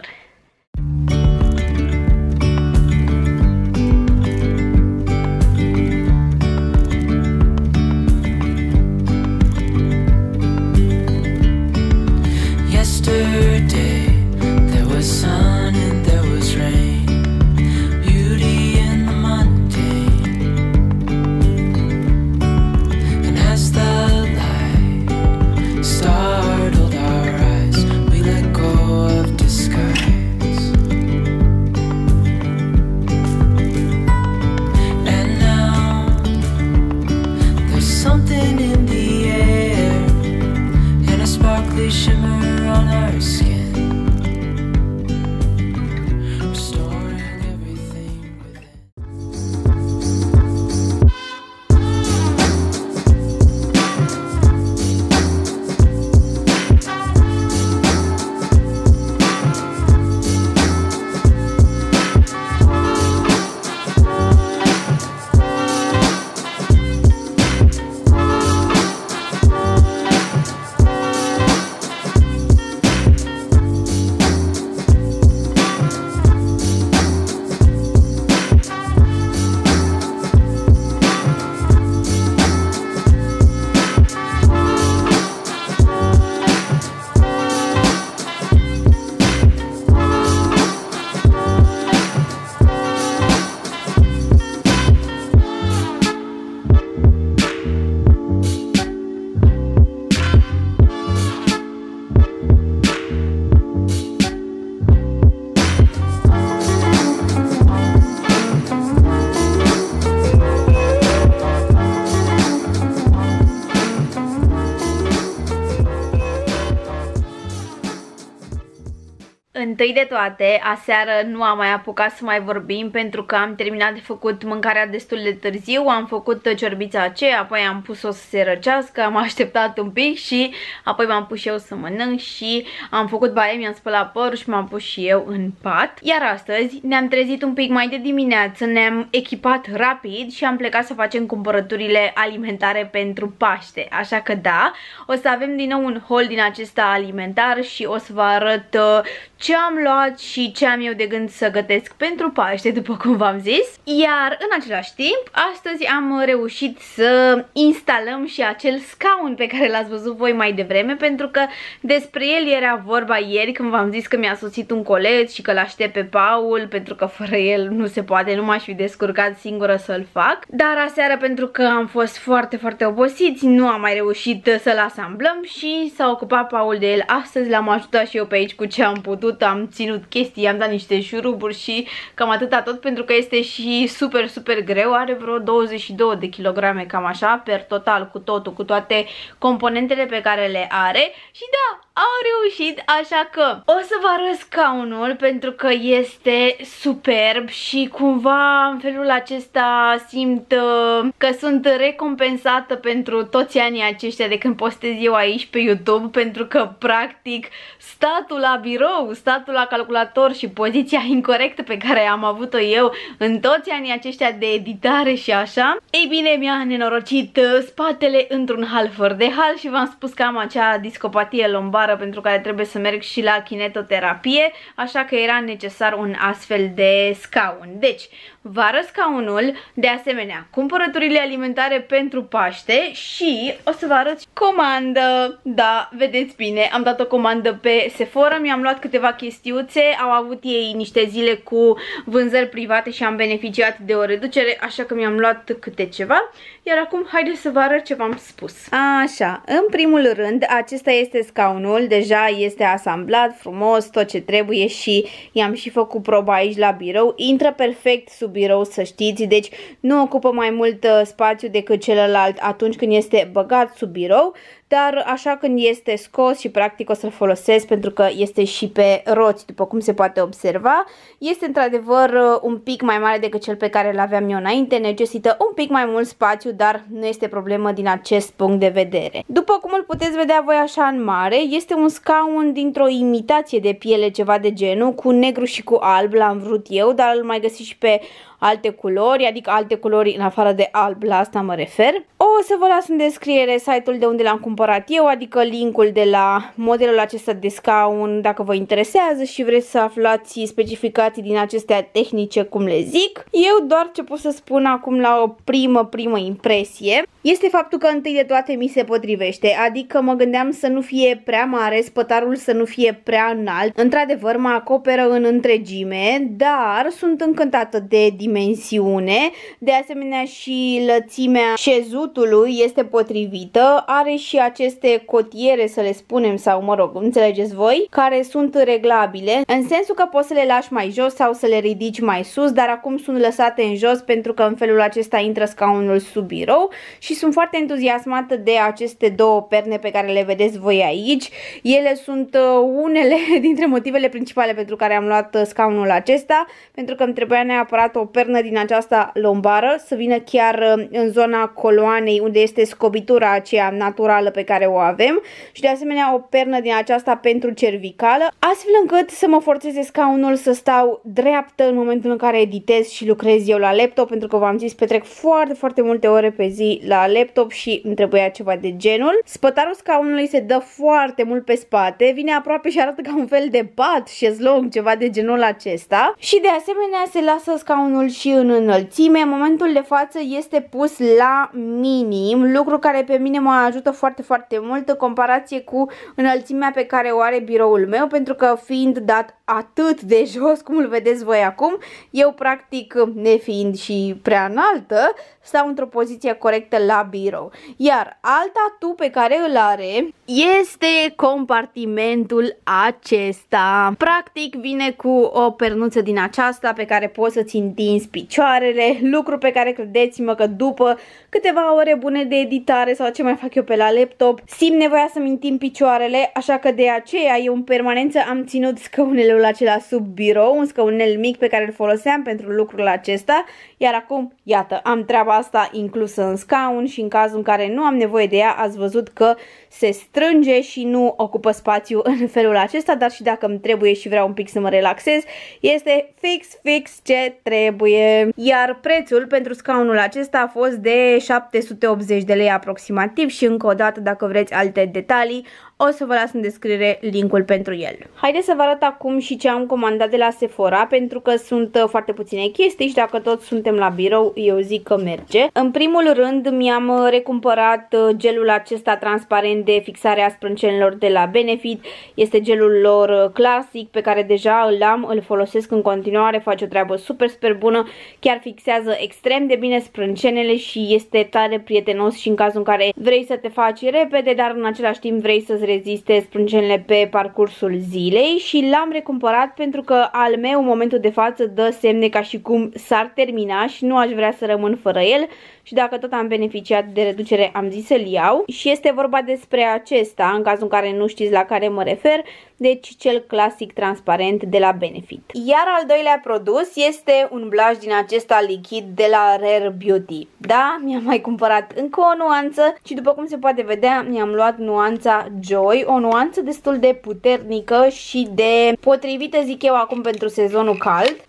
Yesterday there was sun and there was rain, beauty in the mundane. And as the light startled our eyes, we let go of disguise. And now there's something in the air and a sparkly shimmer on our skin, restoring everything within. Întâi de toate, aseară nu am mai apucat să mai vorbim pentru că am terminat de făcut mâncarea destul de târziu. Am făcut ciorbița aceea, apoi am pus-o să se răcească, am așteptat un pic și apoi m-am pus și eu să mănânc și am făcut baie, mi-am spălat părul și m-am pus și eu în pat. Iar astăzi ne-am trezit un pic mai de dimineață, ne-am echipat rapid și am plecat să facem cumpărăturile alimentare pentru Paște. Așa că da, o să avem din nou un haul din acesta alimentar și o să vă arăt uh, ce am luat și ce am eu de gând să gătesc pentru Paște, după cum v-am zis. Iar în același timp, astăzi am reușit să instalăm și acel scaun pe care l-ați văzut voi mai devreme, pentru că despre el era vorba ieri când v-am zis că mi-a sosit un colet și că l-aștept pe Paul, pentru că fără el nu se poate, nu m-aș fi descurcat singură să-l fac. Dar aseară, pentru că am fost foarte, foarte obosiți, nu am mai reușit să-l asamblăm și s-a ocupat Paul de el astăzi. L-am ajutat și eu pe aici cu ce am putut, am ținut chestii, am dat niște șuruburi și cam atâta tot, pentru că este și super, super greu, are vreo douăzeci și două de kilograme, cam așa, per total, cu totul, cu toate componentele pe care le are. Și da, au reușit, așa că o să vă arăt scaunul pentru că este superb și cumva în felul acesta simt uh, că sunt recompensată pentru toți anii aceștia de când postez eu aici pe YouTube, pentru că practic statul la birou, statul la calculator și poziția incorectă pe care am avut-o eu în toți anii aceștia de editare și așa, ei bine, mi-a nenorocit spatele într-un hal fără de hal și v-am spus că am acea discopatie lombară vară pentru care trebuie să merg și la kinetoterapie, așa că era necesar un astfel de scaun. Deci, vă arăt scaunul, de asemenea, cumpărăturile alimentare pentru Paște și o să vă arăt comandă. Da, vedeți bine, am dat o comandă pe Sephora, mi-am luat câteva chestiuțe, au avut ei niște zile cu vânzări private și am beneficiat de o reducere, așa că mi-am luat câte ceva. Iar acum haideți să vă arăt ce v-am spus. Așa, în primul rând, acesta este scaunul, deja este asamblat frumos, tot ce trebuie și i-am și făcut proba aici la birou. Intră perfect sub birou, să știți, deci nu ocupă mai mult uh, spațiu decât celălalt atunci când este băgat sub birou, dar așa când este scos și practic o să-l folosesc pentru că este și pe roți, după cum se poate observa. Este într-adevăr un pic mai mare decât cel pe care îl aveam eu înainte, necesită un pic mai mult spațiu, dar nu este problemă din acest punct de vedere. După cum îl puteți vedea voi așa în mare, este un scaun dintr-o imitație de piele, ceva de genul, cu negru și cu alb, l-am vrut eu, dar îl mai găsiți și pe alte culori, adică alte culori în afară de alb, la asta mă refer. O să vă las în descriere site-ul de unde l-am cumpărat eu, adică linkul de la modelul acesta de scaun dacă vă interesează și vreți să aflați specificații din acestea tehnice, cum le zic. Eu doar ce pot să spun acum la o primă, primă impresie este faptul că întâi de toate mi se potrivește, adică mă gândeam să nu fie prea mare, spătarul să nu fie prea înalt. Într-adevăr mă acoperă în întregime, dar sunt încântată de dimensiune, de asemenea și lățimea șezutului este potrivită, are și aceste cotiere, să le spunem, sau mă rog, înțelegeți voi, care sunt reglabile, în sensul că poți să le lași mai jos sau să le ridici mai sus, dar acum sunt lăsate în jos pentru că în felul acesta intră scaunul sub birou și sunt foarte entuziasmată de aceste două perne pe care le vedeți voi aici. Ele sunt unele dintre motivele principale pentru care am luat scaunul acesta, pentru că îmi trebuia neapărat o pernă din aceasta lombară să vină chiar în zona coloanei unde este scobitura aceea naturală pe care o avem și de asemenea o pernă din aceasta pentru cervicală, astfel încât să mă forțeze scaunul să stau dreaptă în momentul în care editez și lucrez eu la laptop, pentru că v-am zis, petrec foarte, foarte multe ore pe zi la laptop și îmi trebuia ceva de genul. Spătarul scaunului se dă foarte mult pe spate, vine aproape și arată ca un fel de pat, șezlong, ceva de genul acesta și de asemenea se lasă scaunul și în înălțime. În momentul de față este pus la minim, lucru care pe mine mă ajută foarte, foarte mult în comparație cu înălțimea pe care o are biroul meu, pentru că fiind dat atât de jos, cum îl vedeți voi acum, eu practic, nefiind și prea înaltă, stau într-o poziție corectă la birou. Iar alt atu pe care îl are este compartimentul acesta. Practic vine cu o pernuță din aceasta pe care poți să-ți întinzi picioarele, lucru pe care credeți-mă că după câteva ore bune de editare sau ce mai fac eu pe la laptop, simt nevoia să-mi întind picioarele, așa că de aceea eu în permanență am ținut scaunelul acela sub birou, un scaunel mic pe care îl foloseam pentru lucrul acesta, iar acum, iată, am treaba asta inclusă în scaun și în cazul în care nu am nevoie de ea, ați văzut că se strânge și nu ocupă spațiu în felul acesta, dar și dacă îmi trebuie și vreau un pic să mă relaxez, este fix, fix ce trebuie. Iar prețul pentru scaunul acesta a fost de șapte sute optzeci de lei aproximativ și încă o dată, dacă vreți alte detalii, o să vă las în descriere linkul pentru el. Haideți să vă arăt acum și ce am comandat de la Sephora, pentru că sunt foarte puține chestii și dacă tot suntem la birou, eu zic că merge. În primul rând mi-am recumpărat gelul acesta transparent de fixare a sprâncenelor de la Benefit. Este gelul lor clasic pe care deja îl am, îl folosesc în continuare, face o treabă super, super bună, chiar fixează extrem de bine sprâncenele și este tare prietenos și în cazul în care vrei să te faci repede, dar în același timp vrei să-ți reziste sprâncenele pe parcursul zilei și l-am recumpărat pentru că al meu în momentul de față dă semne ca și cum s-ar termina și nu aș vrea să rămân fără el și dacă tot am beneficiat de reducere am zis să-l iau și este vorba despre acesta, în cazul în care nu știți la care mă refer, deci cel clasic transparent de la Benefit. Iar al doilea produs este un blush din acesta lichid de la Rare Beauty. Da, mi-am mai cumpărat încă o nuanță și după cum se poate vedea mi-am luat nuanța Joy, o nuanță destul de puternică și de potrivită, zic eu, acum pentru sezonul cald.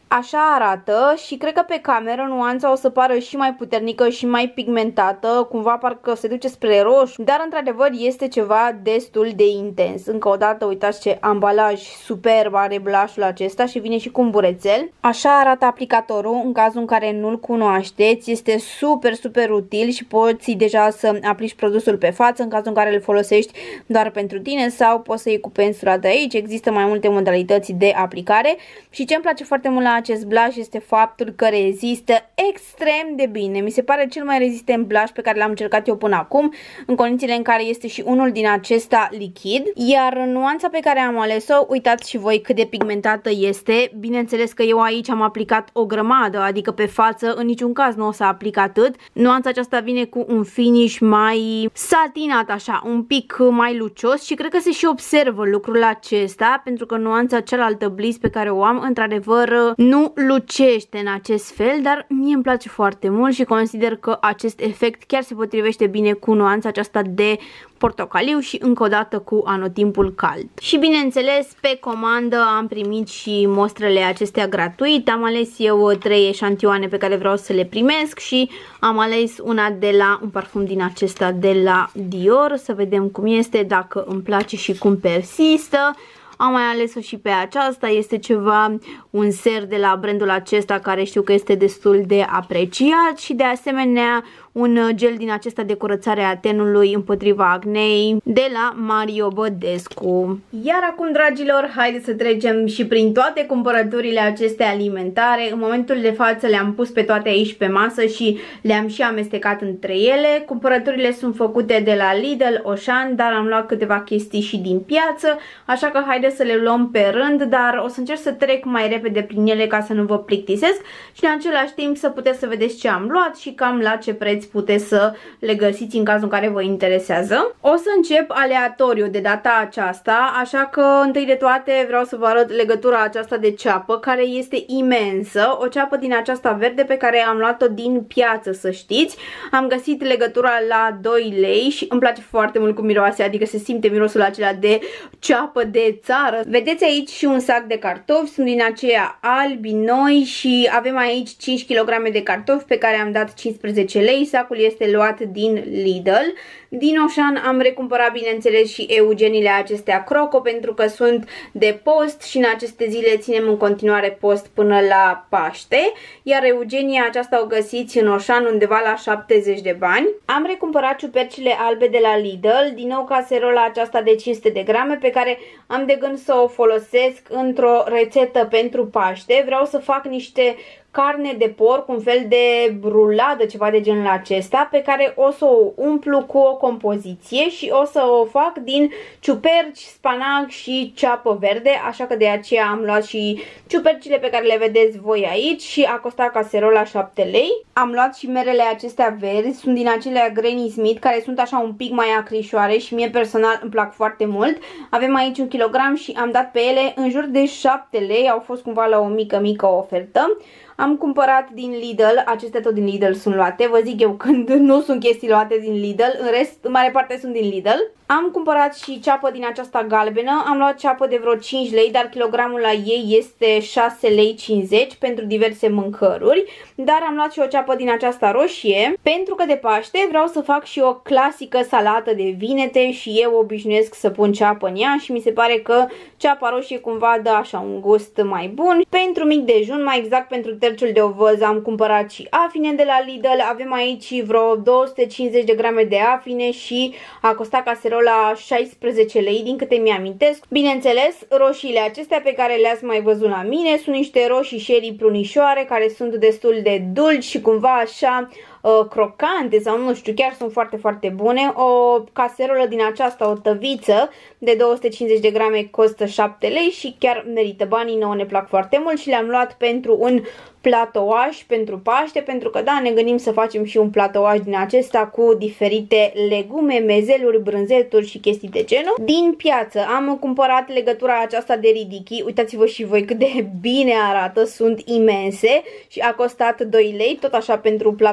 Așa arată și cred că pe cameră nuanța o să pară și mai puternică și mai pigmentată, cumva parcă se duce spre roșu, dar într-adevăr este ceva destul de intens. Încă o dată uitați ce ambalaj superb are blush-ul acesta și vine și cu un burețel. Așa arată aplicatorul în cazul în care nu-l cunoașteți, este super super util și poți deja să aplici produsul pe față în cazul în care îl folosești doar pentru tine sau poți să iei cu pensula de aici. Există mai multe modalități de aplicare și ce îmi place foarte mult la acest blush este faptul că rezistă extrem de bine. Mi se pare cel mai rezistent blush pe care l-am încercat eu până acum, în condițiile în care este și unul din acesta lichid. Iar nuanța pe care am ales-o, uitați și voi cât de pigmentată este. Bineînțeles că eu aici am aplicat o grămadă, adică pe față în niciun caz nu o să aplic atât. Nuanța aceasta vine cu un finish mai satinat așa, un pic mai lucios și cred că se și observă lucrul acesta, pentru că nuanța cealaltă Bliss pe care o am, într-adevăr, nu lucește în acest fel, dar mie îmi place foarte mult și consider că acest efect chiar se potrivește bine cu nuanța aceasta de portocaliu și încă o dată cu anotimpul cald. Și bineînțeles pe comandă am primit și mostrele acestea gratuit. Am ales eu trei eșantioane pe care vreau să le primesc și am ales una de la un parfum din acesta de la Dior, să vedem cum este, dacă îmi place și cum persistă. Am mai ales-o și pe aceasta, este ceva, un ser de la brandul acesta care știu că este destul de apreciat și de asemenea un gel din acesta de curățare a tenului împotriva acnei de la Mario Bădescu. Iar acum, dragilor, haideți să trecem și prin toate cumpărăturile acestea alimentare. În momentul de față le-am pus pe toate aici pe masă și le-am și amestecat între ele. Cumpărăturile sunt făcute de la Lidl, Auchan, dar am luat câteva chestii și din piață, așa că haideți să le luăm pe rând, dar o să încerc să trec mai repede prin ele ca să nu vă plictisesc și în același timp să puteți să vedeți ce am luat și cam la ce preț puteți să le găsiți în cazul în care vă interesează. O să încep aleatoriu de data aceasta, așa că întâi de toate vreau să vă arăt legătura aceasta de ceapă, care este imensă, o ceapă din aceasta verde pe care am luat-o din piață, să știți. Am găsit legătura la doi lei și îmi place foarte mult cum miroase, adică se simte mirosul acela de ceapă de țară. Vedeți aici și un sac de cartofi, sunt din aceia albi noi și avem aici cinci kilograme de cartofi pe care am dat cincisprezece lei. Sacul este luat din Lidl. Din Auchan am recumpărat bineînțeles și eugenile acestea Croco pentru că sunt de post și în aceste zile ținem în continuare post până la Paște. Iar eugenia aceasta o găsiți în Auchan undeva la șaptezeci de bani. Am recumpărat ciupercile albe de la Lidl, din nou caserola aceasta de cinci sute de grame pe care am de gând să o folosesc într-o rețetă pentru Paște. Vreau să fac niște carne de porc, un fel de ruladă, ceva de genul acesta, pe care o să o umplu cu o compoziție și o să o fac din ciuperci, spanac și ceapă verde, așa că de aceea am luat și ciupercile pe care le vedeți voi aici și a costat caserola șapte lei. Am luat și merele acestea verzi, sunt din acelea Granny Smith, care sunt așa un pic mai acrișoare și mie personal îmi plac foarte mult. Avem aici un kilogram și am dat pe ele în jur de șapte lei, au fost cumva la o mică, mică ofertă. Am cumpărat din Lidl, acestea tot din Lidl sunt luate, vă zic eu când nu sunt chestii luate din Lidl, în rest, în mare parte sunt din Lidl. Am cumpărat și ceapă din aceasta galbenă, am luat ceapă de vreo cinci lei, dar kilogramul la ei este șase lei cincizeci pentru diverse mâncăruri. Dar am luat și o ceapă din aceasta roșie, pentru că de Paște vreau să fac și o clasică salată de vinete și eu obișnuiesc să pun ceapă în ea și mi se pare că ceapa roșie cumva dă așa un gust mai bun. Pentru mic dejun, mai exact pentru terciul de ovăz, am cumpărat și afine de la Lidl, avem aici vreo două sute cincizeci de grame de afine și a costat caserola la șaisprezece lei, din câte mi-amintesc. Bineînțeles, roșiile acestea pe care le-ați mai văzut la mine sunt niște roșii sherry prunișoare care sunt destul de dulci și cumva așa uh, crocante sau nu știu, chiar sunt foarte, foarte bune. O caserolă din aceasta, o tăviță de două sute cincizeci de grame costă șapte lei și chiar merită banii, nouă ne plac foarte mult și le-am luat pentru un platouaș pentru Paște, pentru că da, ne gândim să facem și un platouaș din acesta cu diferite legume, mezeluri, brânzeturi și chestii de genul. Din piață am cumpărat legătura aceasta de ridichi, uitați-vă și voi cât de bine arată, sunt imense și a costat doi lei, tot așa pentru platouașul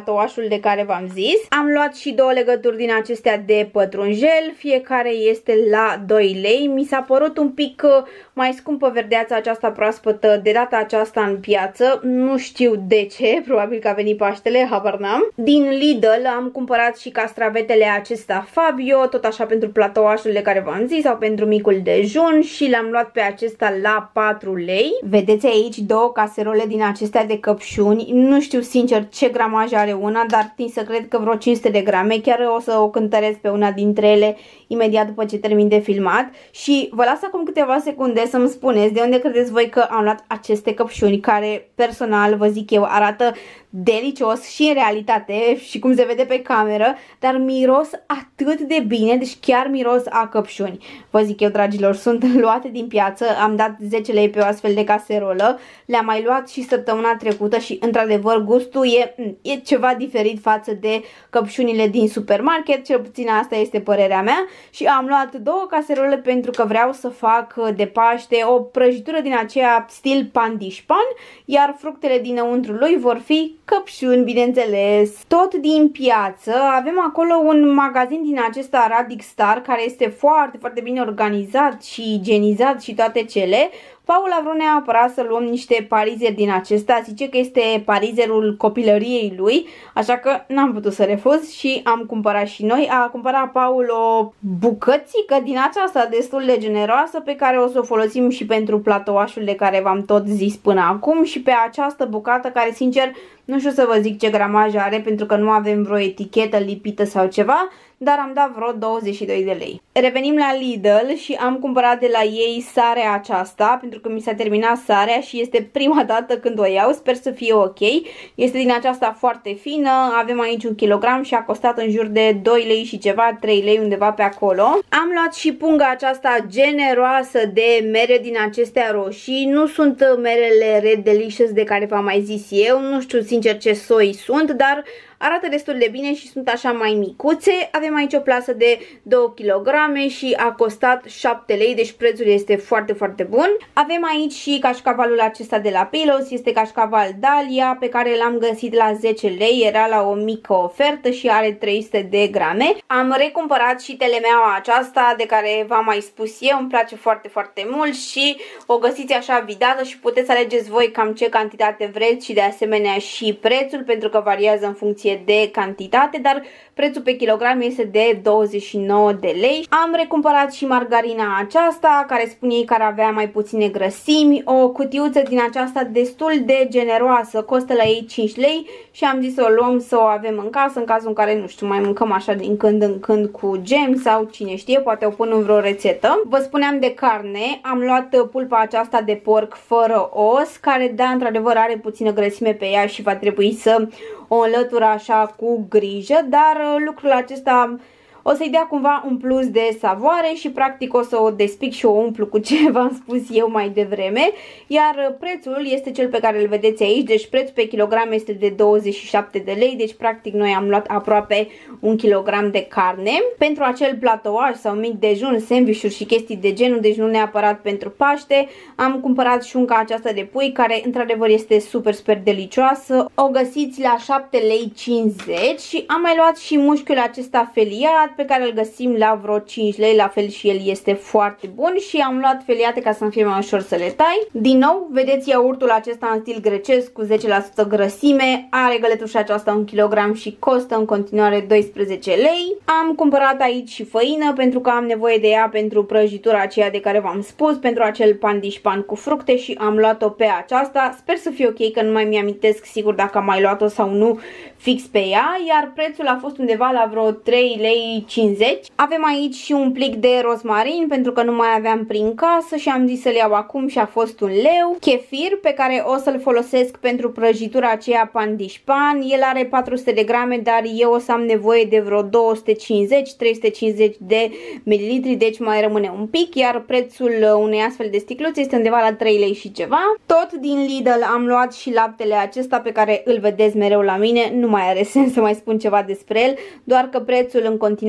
plătoașul de care v-am zis. Am luat și două legături din acestea de pătrunjel, fiecare este la doi lei. Mi s-a părut un pic mai scumpă verdeața aceasta proaspătă de data aceasta în piață, nu știu de ce, probabil că a venit Paștele, habar n-am. Din Lidl am cumpărat și castravetele acesta Fabio, tot așa pentru platoașul de care v-am zis sau pentru micul dejun și l-am luat pe acesta la patru lei. Vedeți aici două caserole din acestea de căpșuni, nu știu sincer ce gramaj are una, dar tind să cred că vreo cinci sute de grame, chiar o să o cântăresc pe una dintre ele imediat după ce termin de filmat și vă las acum câteva secunde să-mi spuneți de unde credeți voi că am luat aceste căpșuni care personal vă zic eu arată delicios și în realitate și cum se vede pe cameră, dar miros atât de bine, deci chiar miros a căpșuni. Vă zic eu, dragilor, sunt luate din piață, am dat zece lei pe o astfel de caserolă, le-am mai luat și săptămâna trecută și într-adevăr gustul e, e ceva diferit față de căpșunile din supermarket, cel puțin asta este părerea mea și am luat două caserole pentru că vreau să fac de Paște o prăjitură din aceea stil pandișpan, iar fructele dinăuntru lui vor fi căpșuni, bineînțeles. Tot din piață avem acolo un magazin din acesta Radic Star care este foarte, foarte bine organizat și igienizat și toate cele. Paul a vrut neapărat să luăm niște parizeri din acesta, zice că este parizerul copilăriei lui, așa că n-am putut să refuz și am cumpărat și noi. A cumpărat Paul o bucățică din aceasta destul de generoasă pe care o să o folosim și pentru platoașul de care v-am tot zis până acum și pe această bucată care sincer nu știu să vă zic ce gramaj are pentru că nu avem vreo etichetă lipită sau ceva, dar am dat vreo douăzeci și doi de lei. Revenim la Lidl și am cumpărat de la ei sarea aceasta pentru că mi s-a terminat sarea și este prima dată când o iau, sper să fie ok. Este din aceasta foarte fină, avem aici un kilogram și a costat în jur de doi lei și ceva, trei lei undeva pe acolo. Am luat și punga aceasta generoasă de mere din acestea roșii, nu sunt merele Red Delicious de care v-am mai zis eu, nu știu sincer ce soi sunt, dar arată destul de bine și sunt așa mai micuțe. Avem aici o plasă de două kilograme și a costat șapte lei, deci prețul este foarte, foarte bun. Avem aici și cașcavalul acesta de la Pillows, este cașcaval Dahlia pe care l-am găsit la zece lei, era la o mică ofertă și are trei sute de grame. Am recumpărat și telemeaua aceasta de care v-am mai spus eu, îmi place foarte, foarte mult și o găsiți așa vidată și puteți alegeți voi cam ce cantitate vreți și de asemenea și prețul pentru că variază în funcție de cantitate, dar prețul pe kilogram este de douăzeci și nouă de lei. Am recumpărat și margarina aceasta, care spun ei că ar avea mai puține grăsimi, o cutiuță din aceasta destul de generoasă, costă la ei cinci lei și am zis să o luăm să o avem în casă, în cazul în care, nu știu, mai mâncăm așa din când în când cu gem sau cine știe, poate o pun în vreo rețetă. Vă spuneam de carne, am luat pulpa aceasta de porc fără os, care da, într-adevăr are puțină grăsime pe ea și va trebui să o înlătură așa cu grijă, dar lucrul acesta o să-i dea cumva un plus de savoare și practic o să o despic și o umplu cu ce v-am spus eu mai devreme, iar prețul este cel pe care îl vedeți aici, deci prețul pe kilogram este de douăzeci și șapte de lei, deci practic noi am luat aproape un kilogram de carne. Pentru acel platouaj sau mic dejun, sandvișuri și chestii de genul, deci nu neapărat pentru Paște, am cumpărat șunca aceasta de pui care într-adevăr este super, super delicioasă. O găsiți la șapte lei cincizeci și am mai luat și mușchiul acesta feliat pe care îl găsim la vreo cinci lei, la fel și el este foarte bun și am luat feliate ca să-mi fie mai ușor să le tai. Din nou, vedeți iaurtul acesta în stil grecesc cu zece la sută grăsime, are găletușa aceasta un kilogram și costă în continuare doisprezece lei. Am cumpărat aici și făină pentru că am nevoie de ea pentru prăjitura aceea de care v-am spus, pentru acel pandișpan cu fructe și am luat-o pe aceasta. Sper să fie ok, că nu mai mi-amintesc sigur dacă am mai luat-o sau nu fix pe ea, iar prețul a fost undeva la vreo trei lei cincizeci. Avem aici și un plic de rozmarin pentru că nu mai aveam prin casă și am zis să-l iau acum și a fost un leu. Chefir pe care o să-l folosesc pentru prăjitura aceea pandișpan. El are patru sute de grame, dar eu o să am nevoie de vreo două sute cincizeci trei sute cincizeci de mililitri, deci mai rămâne un pic, iar prețul unei astfel de sticluțe este undeva la trei lei și ceva. Tot din Lidl am luat și laptele acesta pe care îl vedeți mereu la mine, nu mai are sens să mai spun ceva despre el, doar că prețul în continuare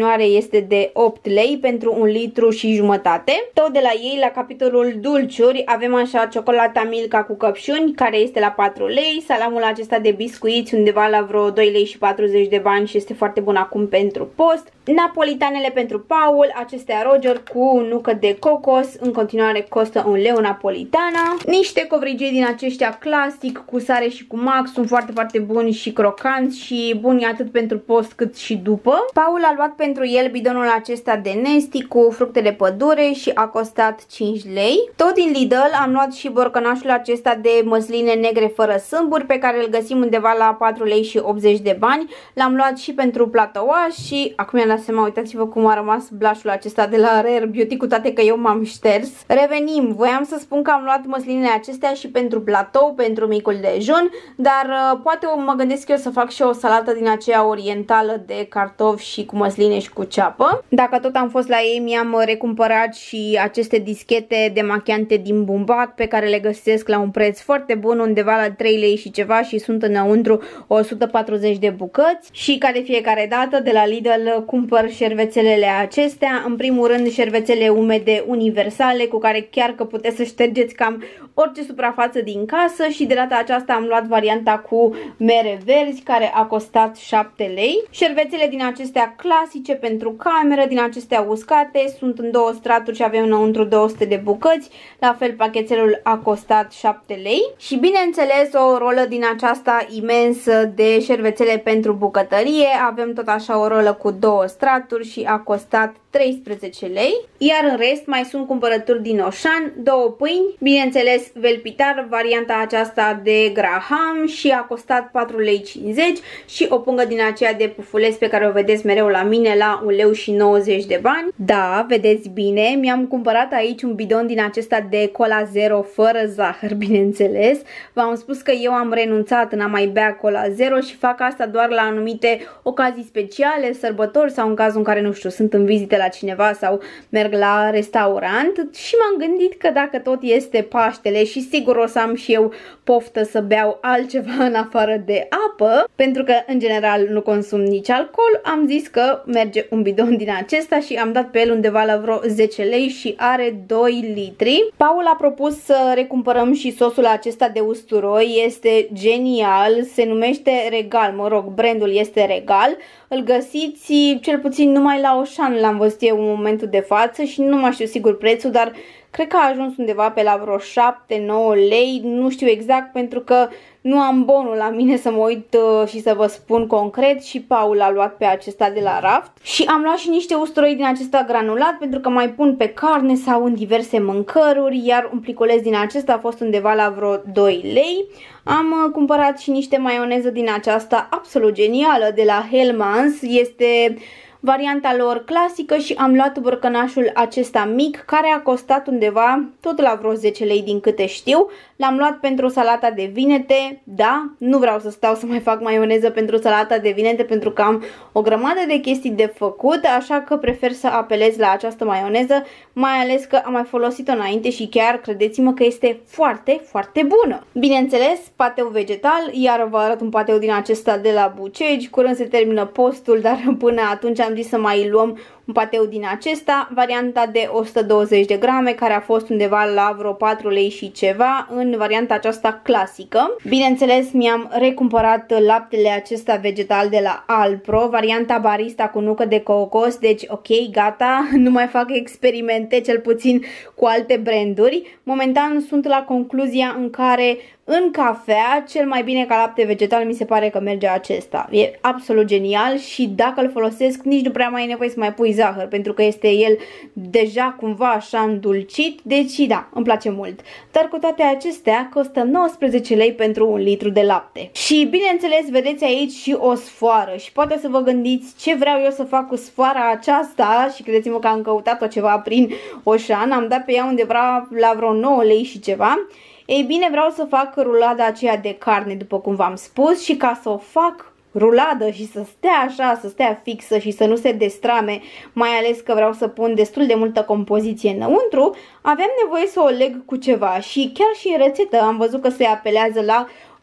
continuare este de opt lei pentru un litru și jumătate. Tot de la ei, la capitolul dulciuri, avem așa ciocolata Milka cu căpșuni, care este la patru lei, salamul acesta de biscuiți undeva la vreo doi lei și patruzeci de bani și este foarte bun acum pentru post. Napolitanele pentru Paul, acestea Roger cu nucă de cocos, în continuare costă un leu napolitana. Niște covrigei din aceștia clasic cu sare și cu mac, sunt foarte foarte buni și crocanți și buni atât pentru post cât și după. Paul a luat pentru el bidonul acesta de Nesti cu fructe de pădure și a costat cinci lei. Tot din Lidl am luat și borcănașul acesta de măsline negre fără sâmburi, pe care îl găsim undeva la patru lei și optzeci de bani. L-am luat și pentru platouaș și acum mi-am dat seama, uitați-vă cum a rămas blushul acesta de la Rare Beauty, cu toate că eu m-am șters. Revenim, voiam să spun că am luat măslinele acestea și pentru platou, pentru micul dejun, dar uh, poate mă gândesc eu să fac și o salată din aceea orientală de cartofi și cu măsline și cu ceapă. Dacă tot am fost la ei, mi-am recumpărat și aceste dischete demachiante din Bumbac, pe care le găsesc la un preț foarte bun, undeva la trei lei și ceva, și sunt înăuntru o sută patruzeci de bucăți. Și ca de fiecare dată de la Lidl cumpăr șervețelele acestea. În primul rând șervețele umede universale, cu care chiar că puteți să ștergeți cam orice suprafață din casă, și de data aceasta am luat varianta cu mere verzi, care a costat șapte lei. Șervețele din acestea clasice pentru cameră, din acestea uscate, sunt în două straturi și avem înăuntru două sute de bucăți. La fel pachetelul a costat șapte lei. Și bineînțeles o rolă din aceasta imensă de șervețele pentru bucătărie. Avem tot așa o rolă cu două straturi și a costat treisprezece lei. Iar în rest mai sunt cumpărături din Oșan, două pâini, bineînțeles velpitar, varianta aceasta de Graham, și a costat patru lei cincizeci, și o pungă din aceea de pufuleț pe care o vedeți mereu la mine la un leu și nouăzeci de bani. Da, vedeți bine, mi-am cumpărat aici un bidon din acesta de cola zero fără zahăr, bineînțeles. V-am spus că eu am renunțat în a mai bea cola zero și fac asta doar la anumite ocazii speciale, sărbători sau în cazul în care, nu știu, sunt în vizite la cineva sau merg la restaurant. Și m-am gândit că dacă tot este Paștele și sigur o să am și eu poftă să beau altceva în afară de apă, pentru că în general nu consum nici alcool, am zis că merge un bidon din acesta și am dat pe el undeva la vreo zece lei și are doi litri. Paul a propus să recumpărăm și sosul acesta de usturoi, este genial, se numește Regal, mă rog, brandul este Regal. Îl găsiți cel puțin numai la Oșan, l-am văzut eu în momentul de față și nu mai știu sigur prețul, dar cred că a ajuns undeva pe la vreo șapte nouă lei, nu știu exact pentru că nu am bonul la mine să mă uit uh, și să vă spun concret, și Paul a luat pe acesta de la raft. Și am luat și niște usturoi din acesta granulat pentru că mai pun pe carne sau în diverse mâncăruri, iar un pliculeț din acesta a fost undeva la vreo doi lei. Am uh, cumpărat și niște maioneză din aceasta absolut genială de la Hellmann's, este varianta lor clasică, și am luat borcănașul acesta mic, care a costat undeva tot la vreo zece lei din câte știu. L-am luat pentru salata de vinete. Da, nu vreau să stau să mai fac maioneză pentru salata de vinete pentru că am o grămadă de chestii de făcut, așa că prefer să apelez la această maioneză, mai ales că am mai folosit-o înainte și chiar credeți-mă că este foarte, foarte bună. Bineînțeles, pateu vegetal, iar vă arăt un pateu din acesta de la Bucegi. Curând se termină postul, dar până atunci am zis să mai luăm un pateu din acesta, varianta de o sută douăzeci de grame, care a fost undeva la vreo patru lei și ceva, în varianta aceasta clasică. Bineînțeles, mi-am recumpărat laptele acesta vegetal de la Alpro, varianta barista cu nucă de cocos, deci ok, gata, nu mai fac experimente, cel puțin cu alte branduri. Momentan sunt la concluzia în care în cafea, cel mai bine ca lapte vegetal mi se pare că merge acesta. E absolut genial și dacă îl folosesc nici nu prea mai e nevoie să mai pui zahăr, pentru că este el deja cumva așa îndulcit, deci da, îmi place mult. Dar cu toate acestea costă nouăsprezece lei pentru un litru de lapte. Și bineînțeles vedeți aici și o sfoară și poate să vă gândiți ce vreau eu să fac cu sfoara aceasta și credeți-mă că am căutat-o ceva prin Oșan, am dat pe ea undeva la vreo nouă lei și ceva. Ei bine, vreau să fac rulada aceea de carne, după cum v-am spus, și ca să o fac ruladă și să stea așa, să stea fixă și să nu se destrame, mai ales că vreau să pun destul de multă compoziție înăuntru, aveam nevoie să o leg cu ceva și chiar și în rețetă am văzut că se apelează la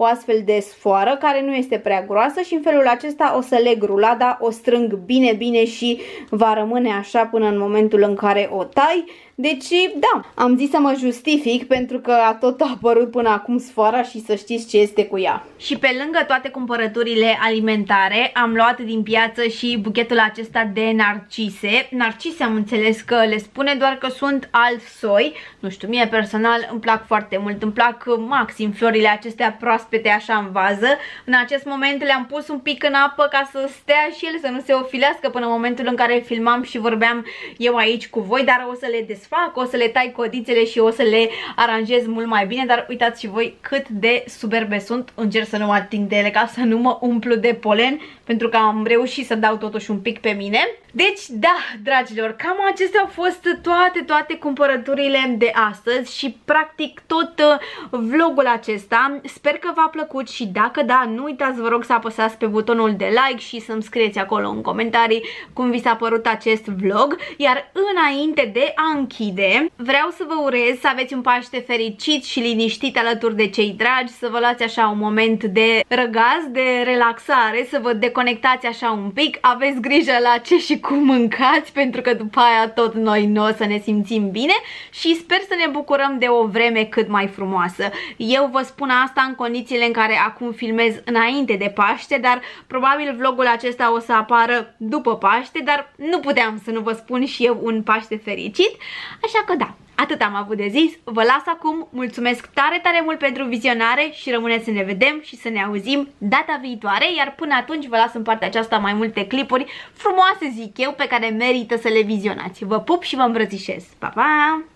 o astfel de sfoară care nu este prea groasă și în felul acesta o să leg rulada, o strâng bine bine și va rămâne așa până în momentul în care o tai. Deci, da, am zis să mă justific pentru că a tot apărut până acum sfoara și să știți ce este cu ea. Și pe lângă toate cumpărăturile alimentare, am luat din piață și buchetul acesta de narcise. Narcise am înțeles că le spune, doar că sunt alt soi. Nu știu, mie personal îmi plac foarte mult, îmi plac maxim florile acestea proaspete așa în vază. În acest moment le-am pus un pic în apă ca să stea și ele, să nu se ofilească până în momentul în care filmam și vorbeam eu aici cu voi, dar o să le desfac. O să le tai codițele și o să le aranjez mult mai bine, dar uitați și voi cât de superbe sunt. Încerc să nu mă ating de ele ca să nu mă umplu de polen, pentru că am reușit să dau totuși un pic pe mine. Deci, da, dragilor, cam acestea au fost toate, toate cumpărăturile de astăzi și practic tot vlogul acesta. Sper că v-a plăcut și dacă da, nu uitați, vă rog, să apăsați pe butonul de like și să-mi scrieți acolo în comentarii cum vi s-a părut acest vlog. Iar înainte de a închide, vreau să vă urez să aveți un Paște fericit și liniștit alături de cei dragi, să vă luați așa un moment de răgaz, de relaxare, să vă deconectați așa un pic, aveți grijă la ce și cum mâncați, pentru că după aia tot noi nu o să ne simțim bine și sper să ne bucurăm de o vreme cât mai frumoasă. Eu vă spun asta în condițiile în care acum filmez înainte de Paște, dar probabil vlogul acesta o să apară după Paște, dar nu puteam să nu vă spun și eu un Paște fericit, așa că da. Atât am avut de zis, vă las acum, mulțumesc tare, tare mult pentru vizionare și rămâneți să ne vedem și să ne auzim data viitoare, iar până atunci vă las în partea aceasta mai multe clipuri frumoase, zic eu, pe care merită să le vizionați. Vă pup și vă îmbrățișez. Pa, pa!